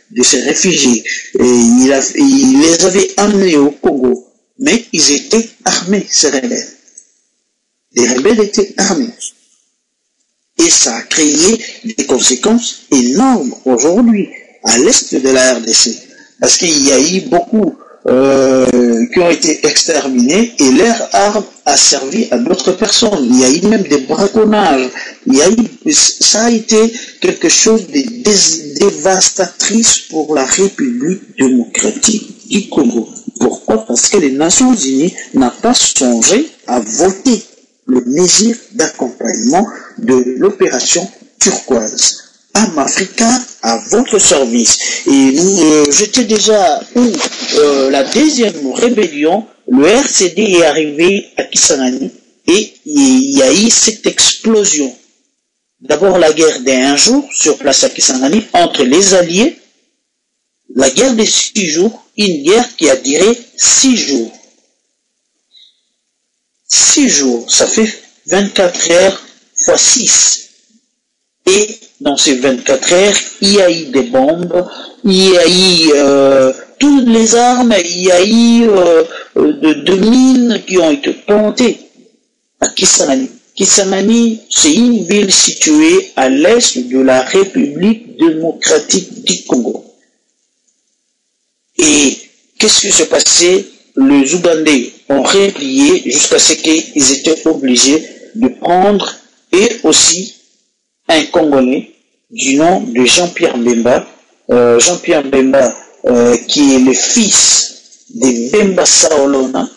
de ces réfugiés. Et il les avait amenés au Congo, mais ils étaient armés, ces rebelles. Les rebelles étaient armés. Et ça a créé des conséquences énormes aujourd'hui à l'est de la RDC. Parce qu'il y a eu beaucoup qui ont été exterminés et leur arme a servi à d'autres personnes. Il y a eu même des braconnages. Ça a été quelque chose de dévastatrice pour la République démocratique du Congo. Pourquoi? Parce que les Nations Unies n'ont pas songé à voter le mesure d'accompagnement de l'opération turquoise. Africa à votre service. Et nous, j'étais déjà où la deuxième rébellion, le RCD est arrivé à Kisangani et il y a eu cette explosion. D'abord la guerre d'1 jour sur place à Kisangani entre les alliés, la guerre de 6 jours, une guerre qui a duré 6 jours. 6 jours, ça fait 24 heures fois 6. Et dans ces 24 heures, il y a eu des bombes, il y a eu toutes les armes, il y a eu de mines qui ont été plantées à Kisangani. Kisangani, c'est une ville située à l'est de la République démocratique du Congo. Et qu'est-ce qui s'est passé? Les Ougandais ont replié jusqu'à ce qu'ils étaient obligés de prendre et aussi un Congolais du nom de Jean-Pierre Mbemba. Jean-Pierre Mbemba qui est le fils de Mbemba Saolona.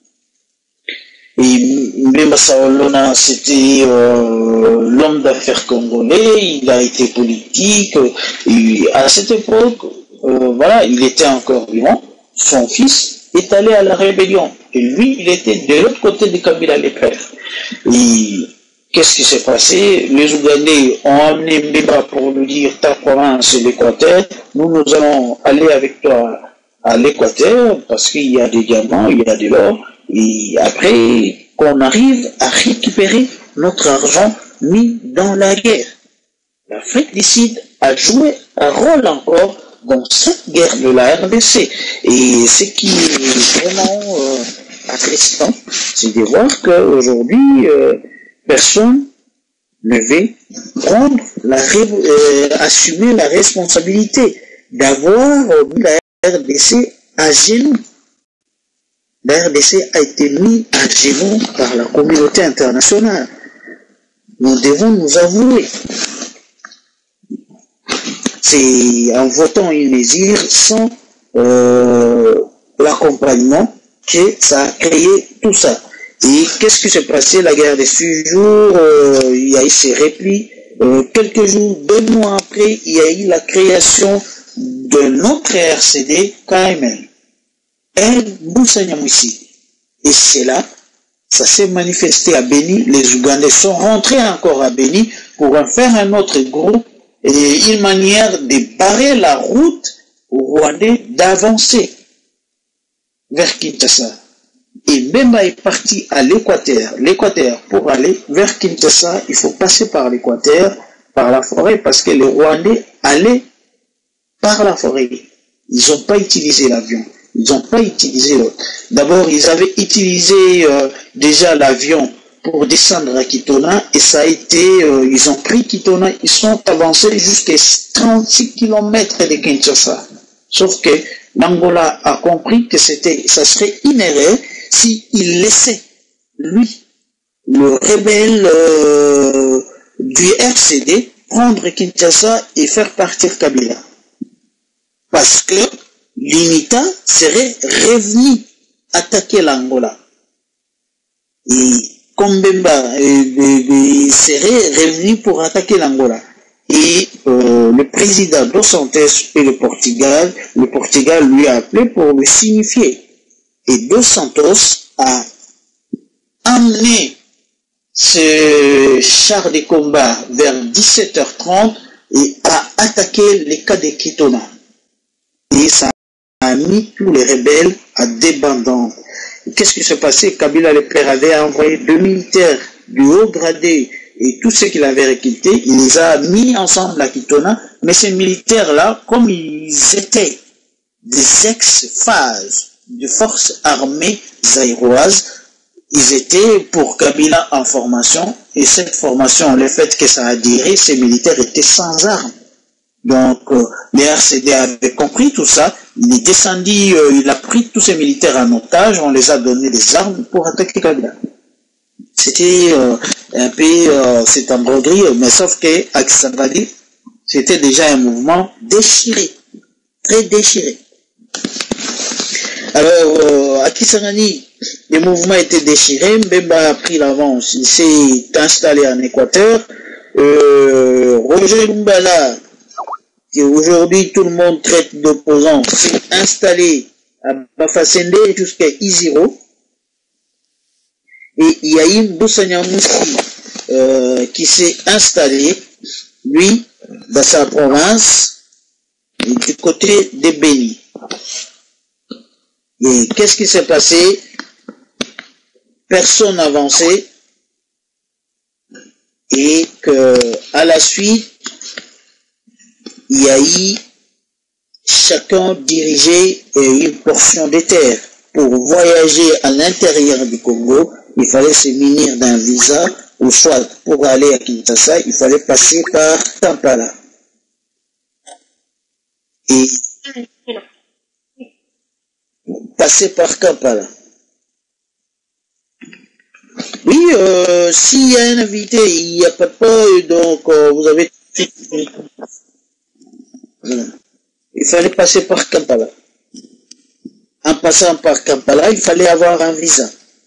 Et Mbemba Saolona, c'était l'homme d'affaires congolais, il a été politique. Et à cette époque, voilà, il était encore vivant. Son fils est allé à la rébellion. Et lui, il était de l'autre côté de Kabila le père. Et qu'est-ce qui s'est passé? Les Ougandais ont amené Mbemba pour lui dire ta province c'est l'Équateur, nous allons aller avec toi à l'Équateur parce qu'il y a des diamants, il y a de l'or, et après qu'on arrive à récupérer notre argent mis dans la guerre. L'Afrique du Sud a joué un rôle encore dans cette guerre de la RDC. Et ce qui est vraiment attristant, c'est de voir qu'aujourd'hui, personne ne veut prendre assumer la responsabilité d'avoir mis la RDC à genoux. La RDC a été mise à genoux par la communauté internationale. Nous devons nous avouer. C'est en votant une mesure sans l'accompagnement que ça a créé tout ça. Et qu'est-ce qui s'est passé? La guerre des 6 jours, il y a eu ces replis. Quelques jours, 2 mois après, il y a eu la création de notre RCD KML. Et c'est là, ça s'est manifesté à Beni. Les Ougandais sont rentrés encore à Beni pour en faire un autre groupe et une manière de barrer la route aux Rwandais d'avancer vers Kinshasa. Et Mbemba est parti à l'Équateur. L'Équateur, pour aller vers Kinshasa, il faut passer par l'Équateur, par la forêt, parce que les Rwandais allaient par la forêt. Ils n'ont pas utilisé l'avion. Ils n'ont pas utilisé l'autre. D'abord, ils avaient utilisé déjà l'avion pour descendre à Kitona, et ça a été, ils ont pris Kitona, ils sont avancés jusqu'à 36 km de Kinshasa. Sauf que l'Angola a compris que ça serait une erreur s'il laissait, lui, le rebelle du RCD, prendre Kinshasa et faire partir Kabila. Parce que l'UNITA serait revenu attaquer l'Angola. Et Mbemba serait revenu pour attaquer l'Angola. Et le président Dos Santos et le Portugal lui a appelé pour le signifier. Et Dos Santos a amené ce char de combat vers 17h30 et a attaqué les cas de Kitona. Et ça a mis tous les rebelles à débandant. Qu'est-ce qui s'est passé? Kabila le père avait envoyé 2 militaires du haut gradé et tous ceux qu'il avait recrutés, il les a mis ensemble à Kitona. Mais ces militaires-là, comme ils étaient des ex-phases de forces armées zaïroises, ils étaient pour Kabila en formation, et cette formation, le fait que ça a duré, ces militaires étaient sans armes. Donc, les RCD avaient compris tout ça, il est descendu, il a pris tous ces militaires en otage, on les a donné des armes pour attaquer Kabila. C'était un peu cette embroguerie, mais sauf que à Kisangani, c'était déjà un mouvement déchiré, très déchiré. Alors, à Kisangani, le mouvement était déchiré, Mbemba a pris l'avance, il s'est installé en Équateur. Roger Lumbala, que aujourd'hui tout le monde traite d'opposant, s'est installé à Bafasende jusqu'à Iziro. Et il y a eu Boussania Moussi qui s'est installé, lui, dans sa province, du côté de Béni. Et qu'est-ce qui s'est passé? Personne n'avançait, et que à la suite, il y a eu chacun dirigeait une portion des terres. Pour voyager à l'intérieur du Congo, il fallait se munir d'un visa, ou soit pour aller à Kinshasa, il fallait passer par Kampala. Et passer par Kampala. Oui, s'il y a un invité, il n'y a pas de problème, donc vous avez... Il fallait passer par Kampala. En passant par Kampala, il fallait avoir un visa.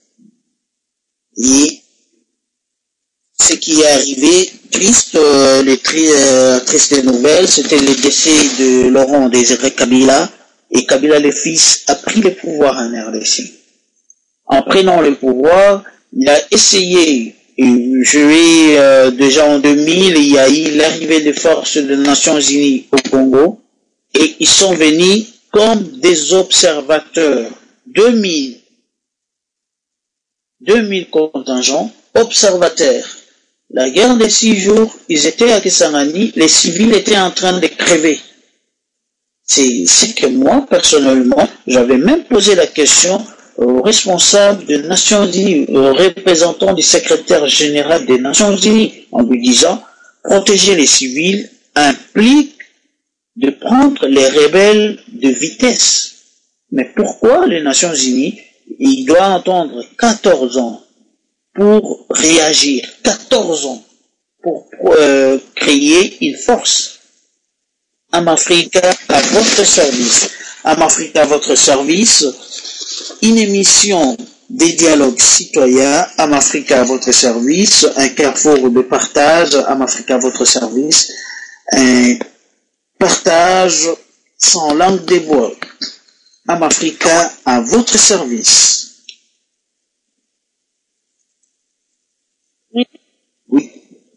Et ce qui est arrivé, triste, les tristes nouvelles, c'était le décès de Laurent Désiré Kabila, et Kabila le fils a pris le pouvoir en RDC. En prenant le pouvoir, il a essayé, déjà en 2000, il y a eu l'arrivée des forces des Nations Unies au Congo, et ils sont venus comme des observateurs. 2000 contingents observateurs. La guerre des 6 jours, ils étaient à Kisangani, les civils étaient en train de crever. C'est que moi, personnellement, j'avais même posé la question aux responsables des Nations Unies, aux représentants du secrétaire général des Nations Unies, en lui disant, protéger les civils implique de prendre les rebelles de vitesse. Mais pourquoi les Nations Unies, il doit attendre 14 ans pour réagir, 14 ans pour créer une force? Amafrica à votre service. Amafrica à votre service, une émission des dialogues citoyens. Amafrica à votre service, un carrefour de partage. Amafrica à votre service, un partage sans langue des bois. Amafrica à votre service. Oui.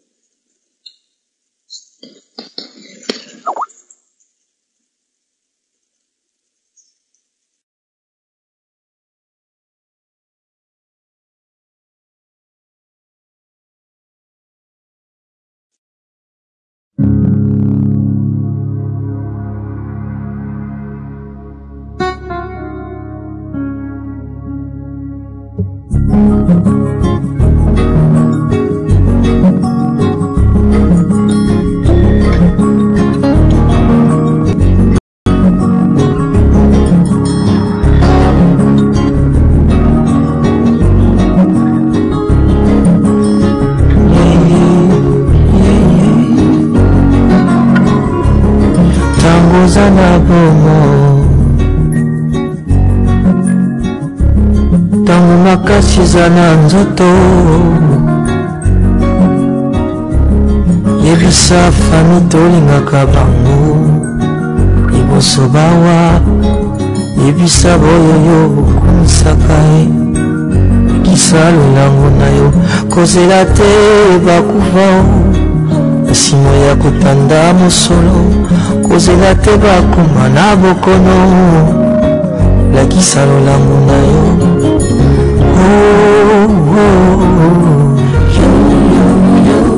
Tango makasi zana nzoto yebisa fami tolingaka bango liboso bawa yebisa boyoyo okumisaka ekisa lolango na yo kozela te bakuva nsima ya kotanda mosolo kozela te bakoma na bokono lakisa lolango na yo. Oh, oh, oh, yo, yo, yo.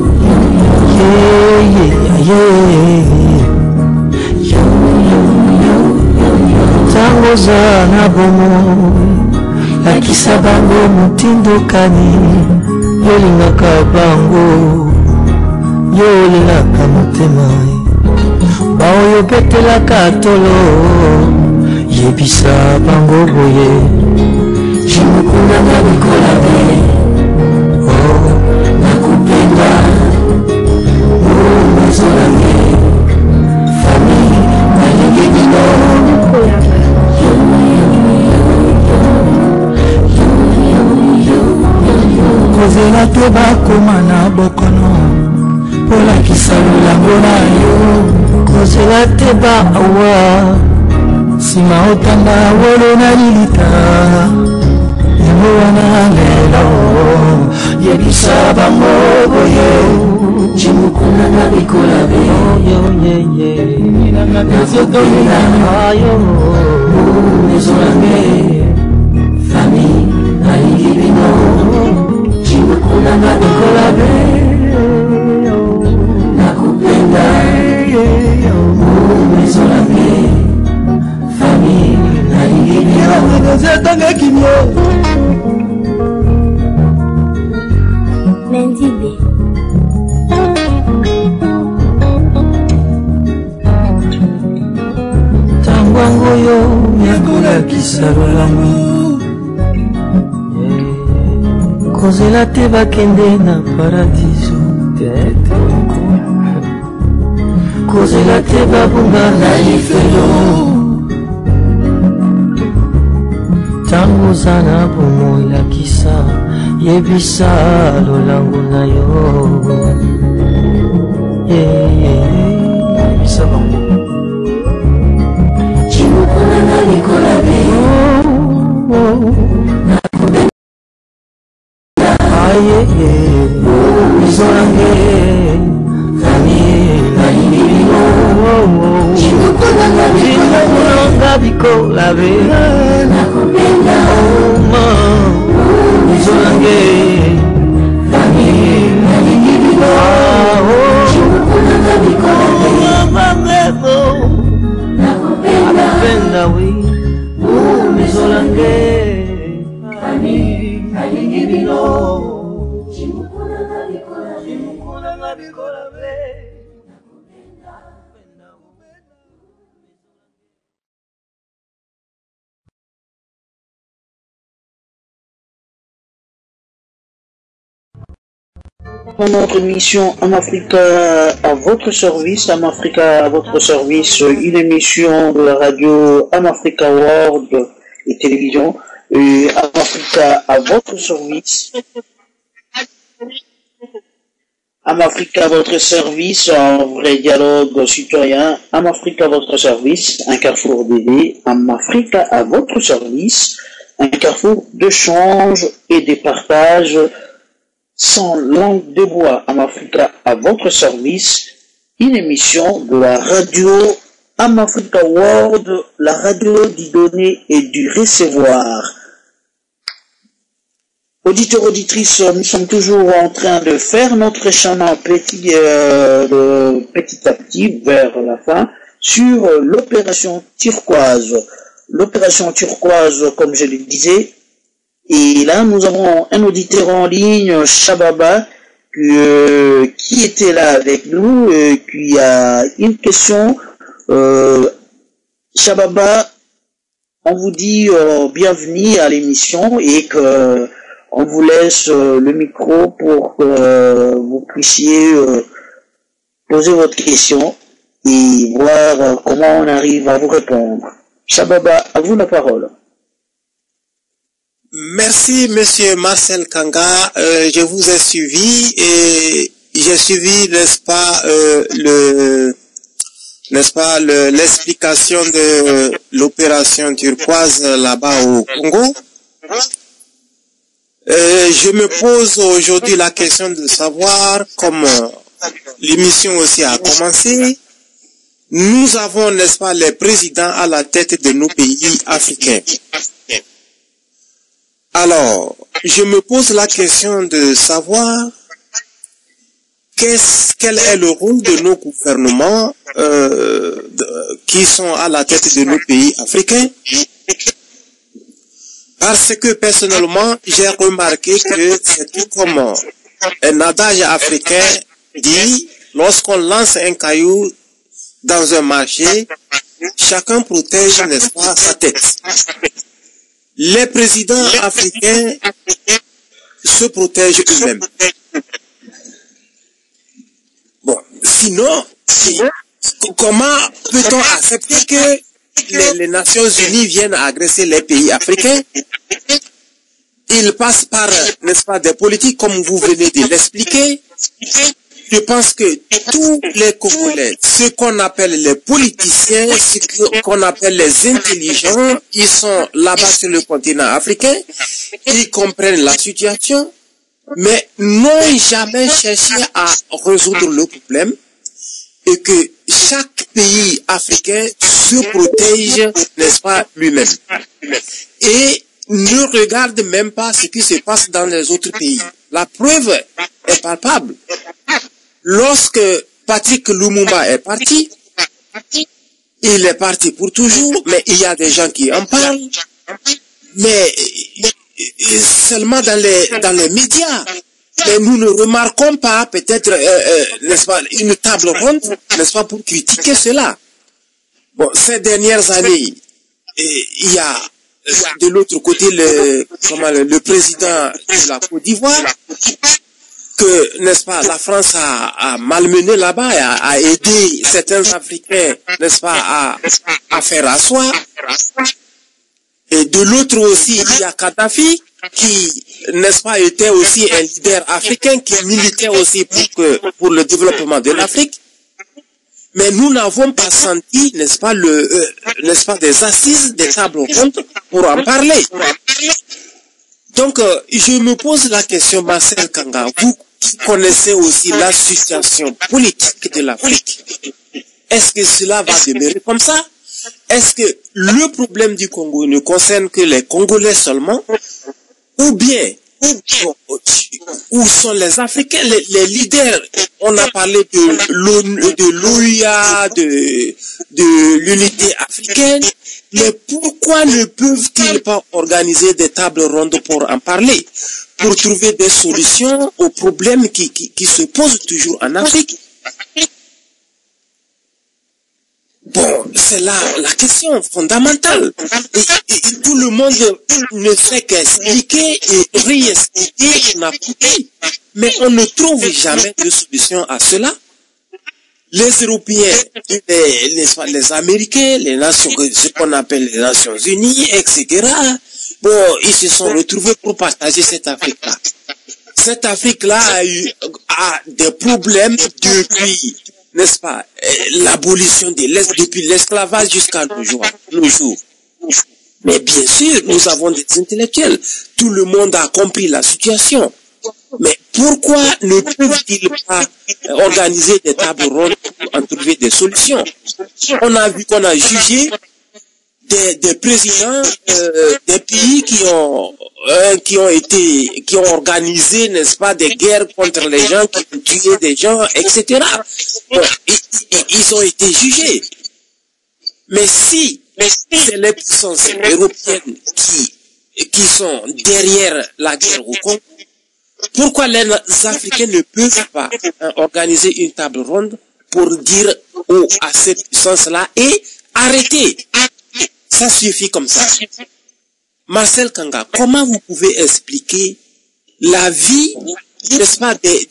Tangoza na bomo lakisa bango mutindokani yolingaka bango yolingaka motema baoyo petelaka tolo yebisa bango boye jimukundanga bikola be nakupenda umezolange fami nalingedino kozela te bakoma na bokono polakisa lolango na yo kozela te baawa nsima otanda wolo na lilita yango wana lelo yebisa bango boye cimukuna na bikola be nazotominayo mezolange fami nalingi bino cimukuna na bikola be nakupenda mezolange fami nalingi bino zetonge kimio Mendibe. Tangwango yo yakolakisa lolango kozela te bakende na paradiso kozela te babunga na lifelo tango zana bomo yakisa yebisa lolango na yo yebisa bango chimukuna na likola be aye izolange fami nalinibino chimukuna na bikola be nakupenda izolange fami nalinibino chimukuna na bikola be nakupenda we izolange fami nalinibino chimukuna na bikola be Notre émission Amafrica à votre service, Amafrica à votre service, une émission de la radio Amafrica World et télévision, et Amafrica à votre service. Amafrica à votre service, un vrai dialogue citoyen. Amafrica à votre service, un carrefour d'idées. Amafrica à votre service, un carrefour d'échange et de partage. Sans langue de bois, Amafrica à votre service, une émission de la radio Amafrica World, la radio du donner et du recevoir. Auditeurs, auditrices, nous sommes toujours en train de faire notre chemin petit à petit vers la fin sur l'opération turquoise. L'opération turquoise, comme je le disais, et là, nous avons un auditeur en ligne, Shababa, qui était là avec nous, qui a une question. Shababa, on vous dit bienvenue à l'émission et que on vous laisse le micro pour que vous puissiez poser votre question et voir comment on arrive à vous répondre. Shababa, à vous la parole. Merci, monsieur Marcel Kanga. Je vous ai suivi et j'ai suivi, l'explication de l'opération turquoise là-bas au Congo. Je me pose aujourd'hui la question de savoir, comme l'émission aussi a commencé, nous avons, n'est-ce pas, les présidents à la tête de nos pays africains. Alors, je me pose la question de savoir quel est le rôle de nos gouvernements qui sont à la tête de nos pays africains? Parce que personnellement, j'ai remarqué que c'est tout comme un adage africain dit, lorsqu'on lance un caillou dans un marché, chacun protège, n'est-ce pas, sa tête. Les présidents africains se protègent eux-mêmes. Bon, sinon, comment peut-on accepter que les Nations Unies viennent agresser les pays africains? Ils passent par, n'est-ce pas, des politiques comme vous venez de l'expliquer. Je pense que tous les Congolais, ce qu'on appelle les politiciens, ce qu'on appelle les intelligents, ils sont là-bas sur le continent africain, ils comprennent la situation, mais n'ont jamais cherché à résoudre le problème et que chaque pays africain se protège, n'est-ce pas, lui-même. Et ne regarde même pas ce qui se passe dans les autres pays. La preuve est palpable. Lorsque Patrick Lumumba est parti, il est parti pour toujours, mais il y a des gens qui en parlent, mais seulement dans les médias. Mais nous ne remarquons pas peut-être, n'est-ce pas, une table ronde, n'est-ce pas, pour critiquer cela. Bon, ces dernières années, il y a de l'autre côté le président de la Côte d'Ivoire, que, n'est-ce pas, la France a malmené là-bas, a aidé certains Africains, n'est-ce pas, à faire asseoir. Et de l'autre aussi, il y a Kadhafi, qui, n'est-ce pas, était aussi un leader africain, qui militait aussi pour le développement de l'Afrique. Mais nous n'avons pas senti, n'est-ce pas, n'est-ce pas, des assises, des tables rondes pour en parler. Donc, je me pose la question, Marcel Kanga, vous qui connaissez aussi la situation politique de l'Afrique, est-ce que cela va demeurer comme ça? Est-ce que le problème du Congo ne concerne que les Congolais seulement? Ou bien, où sont les Africains, les leaders? On a parlé de l'OUA, de l'unité africaine, mais pourquoi ne peuvent-ils pas organiser des tables rondes pour en parler, pour trouver des solutions aux problèmes qui se posent toujours en Afrique? Bon, c'est là la question fondamentale. Et tout le monde ne fait qu'expliquer et réexpliquer, on a compris. Mais on ne trouve jamais de solution à cela. Les Européens, les Américains, les nations, ce qu'on appelle les Nations Unies, etc. Bon, ils se sont retrouvés pour partager cette Afrique-là. Cette Afrique-là a des problèmes depuis, n'est-ce pas, l'abolition depuis l'esclavage jusqu'à nos jours. Mais bien sûr, nous avons des intellectuels. Tout le monde a compris la situation. Mais pourquoi ne peuvent-ils pas organiser des tables rondes pour en trouver des solutions? On a vu qu'on a jugé des présidents des pays qui ont organisé, n'est-ce pas, des guerres contre les gens, qui ont tué des gens, etc. Bon, ils ont été jugés. Mais si c'est les puissances européennes qui sont derrière la guerre au Congo, pourquoi les Africains ne peuvent pas organiser une table ronde pour dire à cette puissance-là et arrêter? Ça suffit comme ça. Marcel Kanga, comment vous pouvez expliquer la vie, n'est-ce pas, des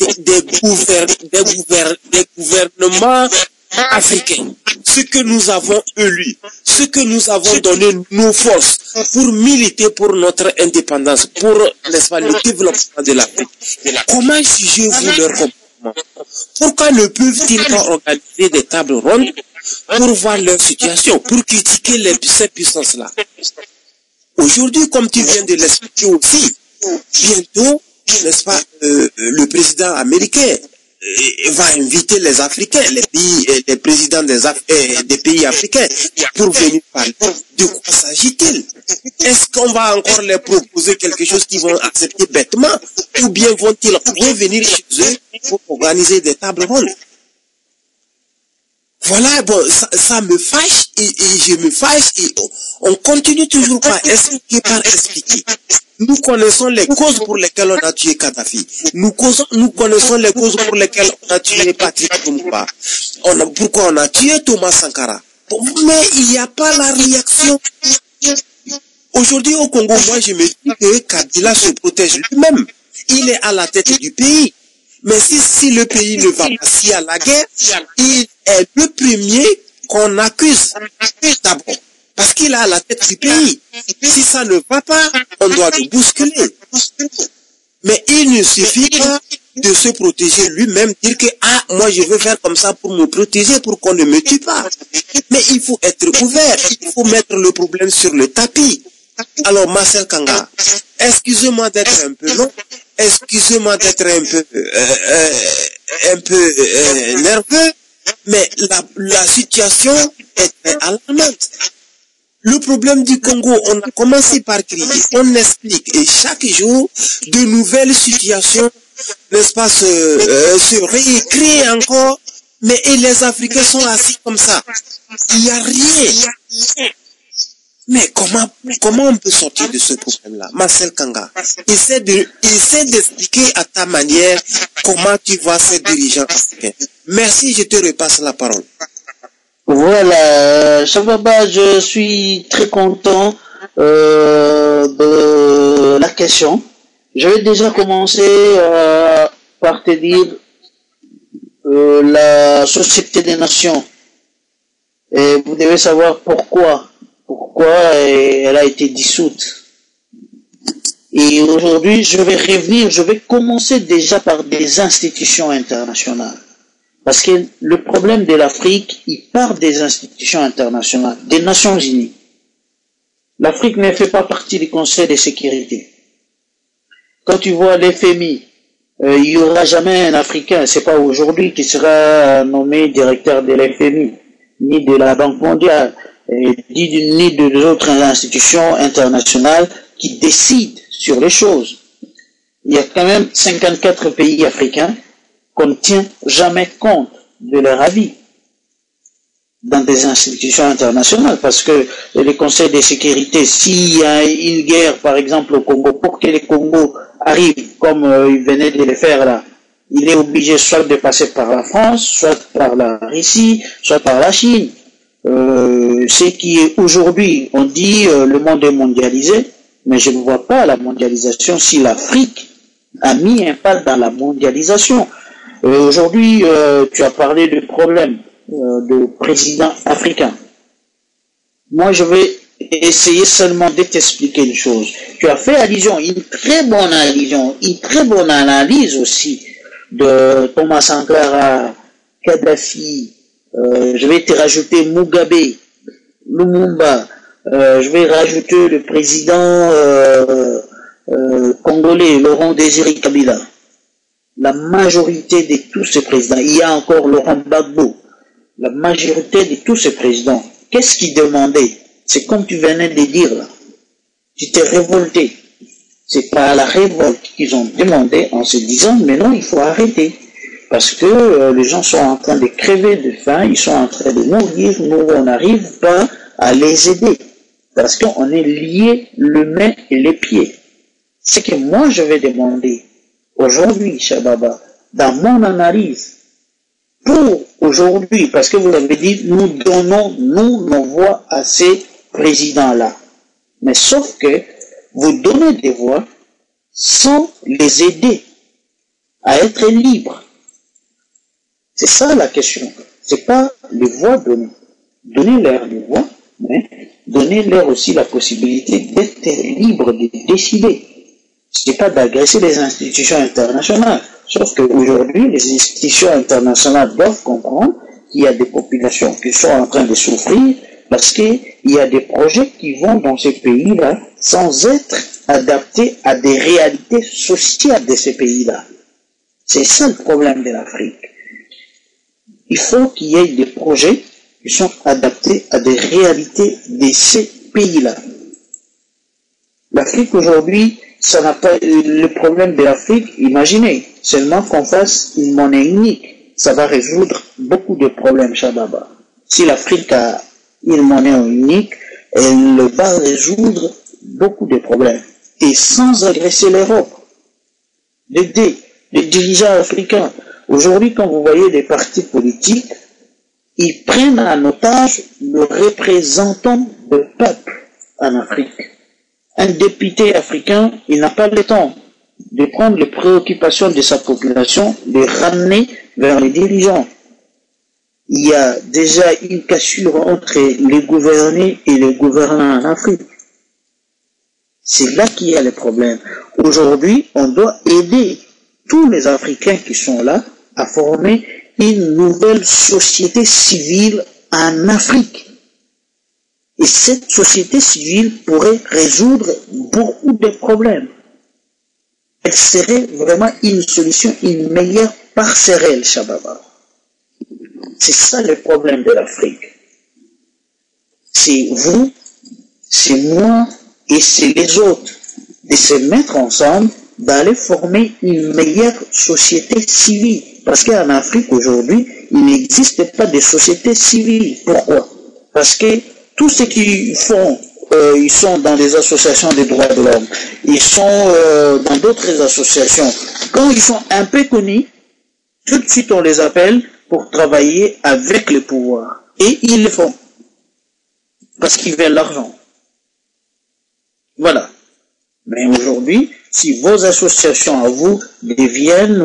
gouvernements africains, ce que nous avons élu, ce que nous avons donné nos forces pour militer pour notre indépendance, pour, n'est-ce pas, le développement de l'Afrique? Comment jugez-vous leur comportement? Pourquoi ne peuvent-ils pas organiser des tables rondes pour voir leur situation, pour critiquer ces puissances-là? Aujourd'hui, comme tu viens de l'expliquer aussi, bientôt, n'est-ce pas, le président américain va inviter les Africains, les présidents des pays africains pour venir parler. De quoi s'agit-il? Est-ce qu'on va encore leur proposer quelque chose qu'ils vont accepter bêtement, ou bien vont-ils revenir chez eux pour organiser des tables rondes? Voilà, bon, ça me fâche et je me fâche et on continue toujours par expliquer, Nous connaissons les causes pour lesquelles on a tué Kadhafi. Nous connaissons les causes pour lesquelles on a tué Patrick Lumumba. Pourquoi on a tué Thomas Sankara. Mais il n'y a pas la réaction. Aujourd'hui au Congo, moi je me dis que Kabila se protège lui-même. Il est à la tête du pays. Mais si le pays ne va pas si à la guerre, il est le premier qu'on accuse d'abord. Parce qu'il est à la tête du pays. Si ça ne va pas, on doit le bousculer. Mais il ne suffit pas de se protéger lui-même, dire que moi je veux faire comme ça pour me protéger, pour qu'on ne me tue pas. Mais il faut être ouvert, il faut mettre le problème sur le tapis. Alors Marcel Kanga, excusez-moi d'être un peu long, excusez-moi d'être un peu nerveux, mais la situation est très alarmante. Le problème du Congo, on a commencé par crier, on explique, et chaque jour, de nouvelles situations, n'est-ce pas, se réécrient encore, mais et les Africains sont assis comme ça. Il n'y a rien. Mais comment on peut sortir de ce problème-là? Marcel Kanga, essaie d'expliquer à ta manière comment tu vois ces dirigeants africains. Merci, je te repasse la parole. Voilà, Shababa, je suis très content de la question. Je vais déjà commencer par te dire la Société des Nations. Et vous devez savoir pourquoi elle a été dissoute. Et aujourd'hui, je vais commencer déjà par des institutions internationales. Parce que le problème de l'Afrique, il part des institutions internationales, des Nations Unies. L'Afrique ne fait pas partie du Conseil de sécurité. Quand tu vois l'FMI, il n'y aura jamais un Africain, c'est pas aujourd'hui qui sera nommé directeur de l'FMI, ni de la Banque mondiale, ni de d'autres institutions internationales qui décident sur les choses. Il y a quand même 54 pays africains qu'on ne tient jamais compte de leur avis dans des institutions internationales, parce que le Conseil de sécurité, s'il y a une guerre, par exemple au Congo, pour que le Congo arrive, comme il venait de le faire là, il est obligé soit de passer par la France, soit par la Russie, soit par la Chine. Ce qui est aujourd'hui, on dit le monde est mondialisé, mais je ne vois pas la mondialisation si l'Afrique a mis un pas dans la mondialisation. Aujourd'hui, tu as parlé de problème de président africain. Moi, je vais essayer seulement de t'expliquer une chose. Tu as fait allusion, une très bonne analyse aussi de Thomas Sankara, Kadhafi. Je vais te rajouter Mugabe, Lumumba. Je vais rajouter le président congolais, Laurent Désiré Kabila. La majorité de tous ces présidents, il y a encore Laurent Gbagbo, la majorité de tous ces présidents, qu'est-ce qu'ils demandaient? C'est comme tu venais de dire là. Tu t'es révolté. C'est pas la révolte qu'ils ont demandé en se disant, mais non, il faut arrêter. Parce que les gens sont en train de crever de faim, ils sont en train de mourir, nous on n'arrive pas à les aider. Parce qu'on est liés les mains et les pieds. Ce que moi je vais demander aujourd'hui, Shababa, dans mon analyse, pour aujourd'hui, parce que vous avez dit, nous donnons, nos voix à ces présidents-là. Mais sauf que vous donnez des voix sans les aider à être libres. C'est ça la question. C'est pas les voix données. Donnez-leur les voix, mais donnez-leur aussi la possibilité d'être libres de décider. C'est pas d'agresser les institutions internationales. Sauf qu'aujourd'hui, les institutions internationales doivent comprendre qu'il y a des populations qui sont en train de souffrir parce qu'il y a des projets qui vont dans ces pays-là sans être adaptés à des réalités sociales de ces pays-là. C'est ça le problème de l'Afrique. Il faut qu'il y ait des projets qui sont adaptés à des réalités de ces pays-là. L'Afrique aujourd'hui, ça n'a pas le problème de l'Afrique. Imaginez, seulement qu'on fasse une monnaie unique, ça va résoudre beaucoup de problèmes, Shababa. Si l'Afrique a une monnaie unique, elle va résoudre beaucoup de problèmes. Et sans agresser l'Europe. Les dirigeants africains, aujourd'hui, quand vous voyez des partis politiques, ils prennent en otage le représentant du peuple en Afrique. Un député africain, il n'a pas le temps de prendre les préoccupations de sa population, de ramener vers les dirigeants. Il y a déjà une cassure entre les gouvernés et les gouvernants en Afrique. C'est là qu'il y a le problème. Aujourd'hui, on doit aider tous les Africains qui sont là à former une nouvelle société civile en Afrique. Et cette société civile pourrait résoudre beaucoup de problèmes. Elle serait vraiment une solution, une meilleure passerelle, Shababa. C'est ça le problème de l'Afrique. C'est vous, c'est moi et c'est les autres. De se mettre ensemble, d'aller former une meilleure société civile. Parce qu'en Afrique aujourd'hui, il n'existe pas de société civile. Pourquoi? Parce que tous ceux qui font, ils sont dans des associations des droits de l'homme, ils sont dans d'autres associations. Quand ils sont un peu connus, tout de suite on les appelle pour travailler avec le pouvoir. Et ils le font. Parce qu'ils veulent l'argent. Voilà. Mais aujourd'hui, si vos associations à vous deviennent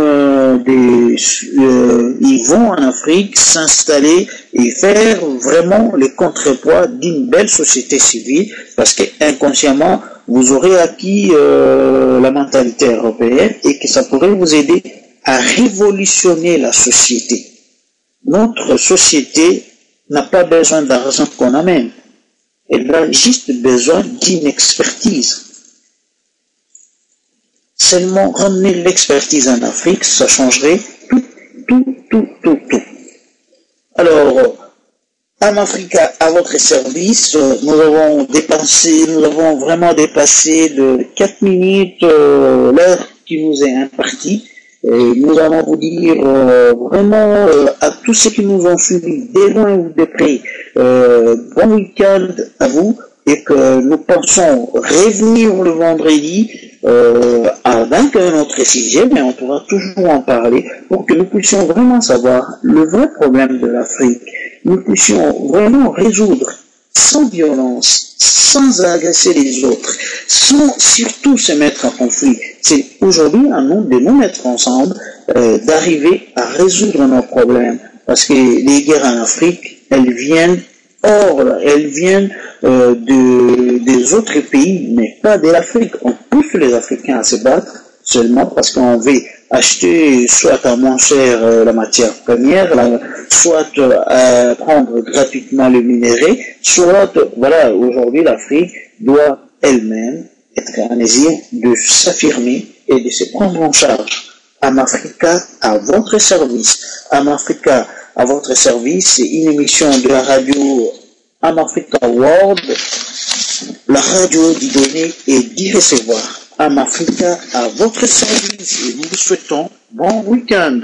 ils vont en Afrique s'installer et faire vraiment le contrepoids d'une belle société civile, parce que inconsciemment vous aurez acquis la mentalité européenne et que ça pourrait vous aider à révolutionner la société. Notre société n'a pas besoin d'argent qu'on amène, elle a juste besoin d'une expertise. Seulement ramener l'expertise en Afrique, ça changerait tout. Alors, Amafrica, à votre service, nous avons vraiment dépassé de 4 minutes l'heure qui nous est impartie. Et nous allons vous dire vraiment à tous ceux qui nous ont suivis de loin ou de près, bon week-end à vous, et que nous pensons revenir le vendredi avec un autre sujet, mais on pourra toujours en parler pour que nous puissions vraiment savoir le vrai problème de l'Afrique. Nous puissions vraiment résoudre sans violence, sans agresser les autres, sans surtout se mettre en conflit. C'est aujourd'hui à nous de nous mettre ensemble, d'arriver à résoudre nos problèmes. Parce que les guerres en Afrique, elles viennent des autres pays, mais pas de l'Afrique. On pousse les Africains à se battre seulement parce qu'on veut acheter soit à moins cher la matière première, soit prendre gratuitement le minerai, soit, voilà, aujourd'hui l'Afrique doit elle-même être en mesure de s'affirmer et de se prendre en charge. Amafrica à votre service. Amafrica à votre service, c'est une émission de la radio Amafrica World, la radio d'y donner et d'y recevoir. Amafrica à votre service et nous vous souhaitons bon week-end.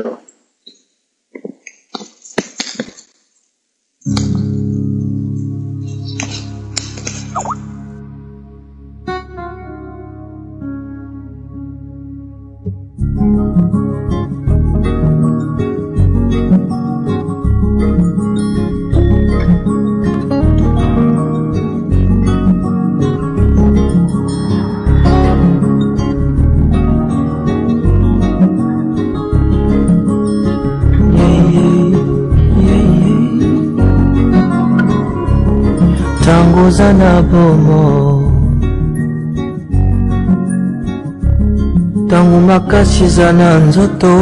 Tangoza na bomo tangu makasi za na nzoto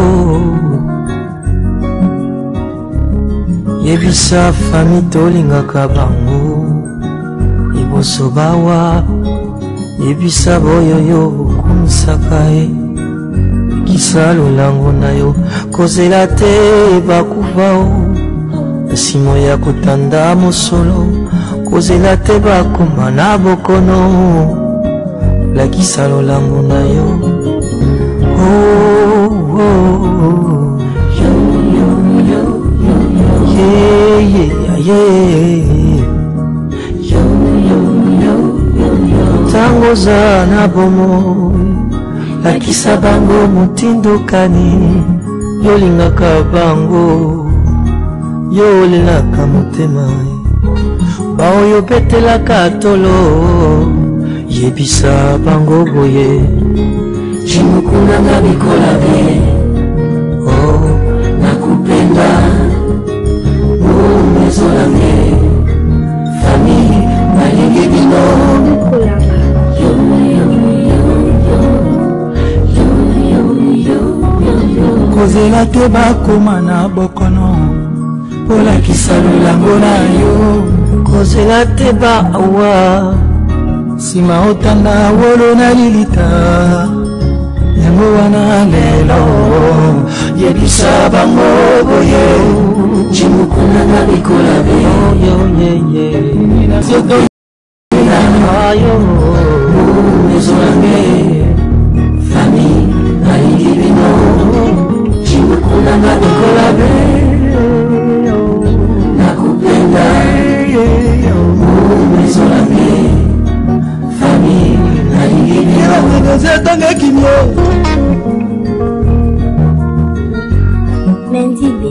yebisa fami tolingaka bango liboso bawa yebisa boyoyo komisaka ye Olakisa lolango na yo kozela te bakuvao nsimo ya kotanda mosolo kozela te bakoma na bokono olakisa lolango na yo tango za na bomo lakisa bango motindokani yolingaka bango yolelaka motema baoyo betelaka tolo yebisa bango boye jimukunanga bikola be nakupenda umezolange fami nalingi bino kozela te bakoma na bokono olakisa lolango na yo kozela te baawa nsima otanda wolo na lilita yango wana lelo yebisa bango boye jimukunanga bikola be umezolange fami nalingi bino jimukunanga bikola be nakupenda umezolange fami nalingi bino Mendibe.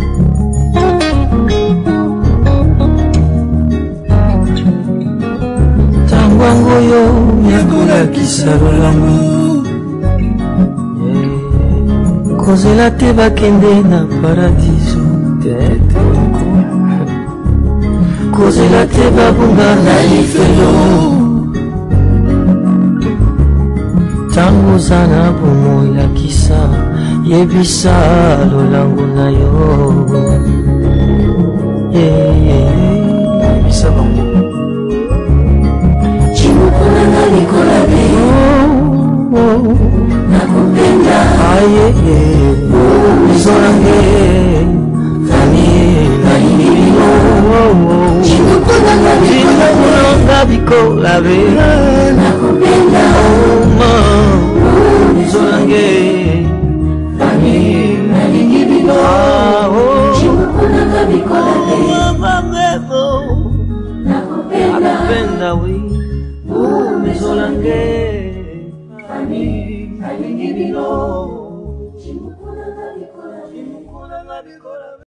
Tangwango yo yakolakisa lolango kozela te bakende na paradiso kozela te babunga na lifelo tango za na bomo yakisa yebisa lolango na yo yebisa bango jimukunanga likola be nakupenda umezolange fami nalingi bino jimukunanga bikola be nakupenda umezolange fami nalingi bino jimukunanga bikola be nakupenda we umezolange fami nalingi bino jimukunanga bikola be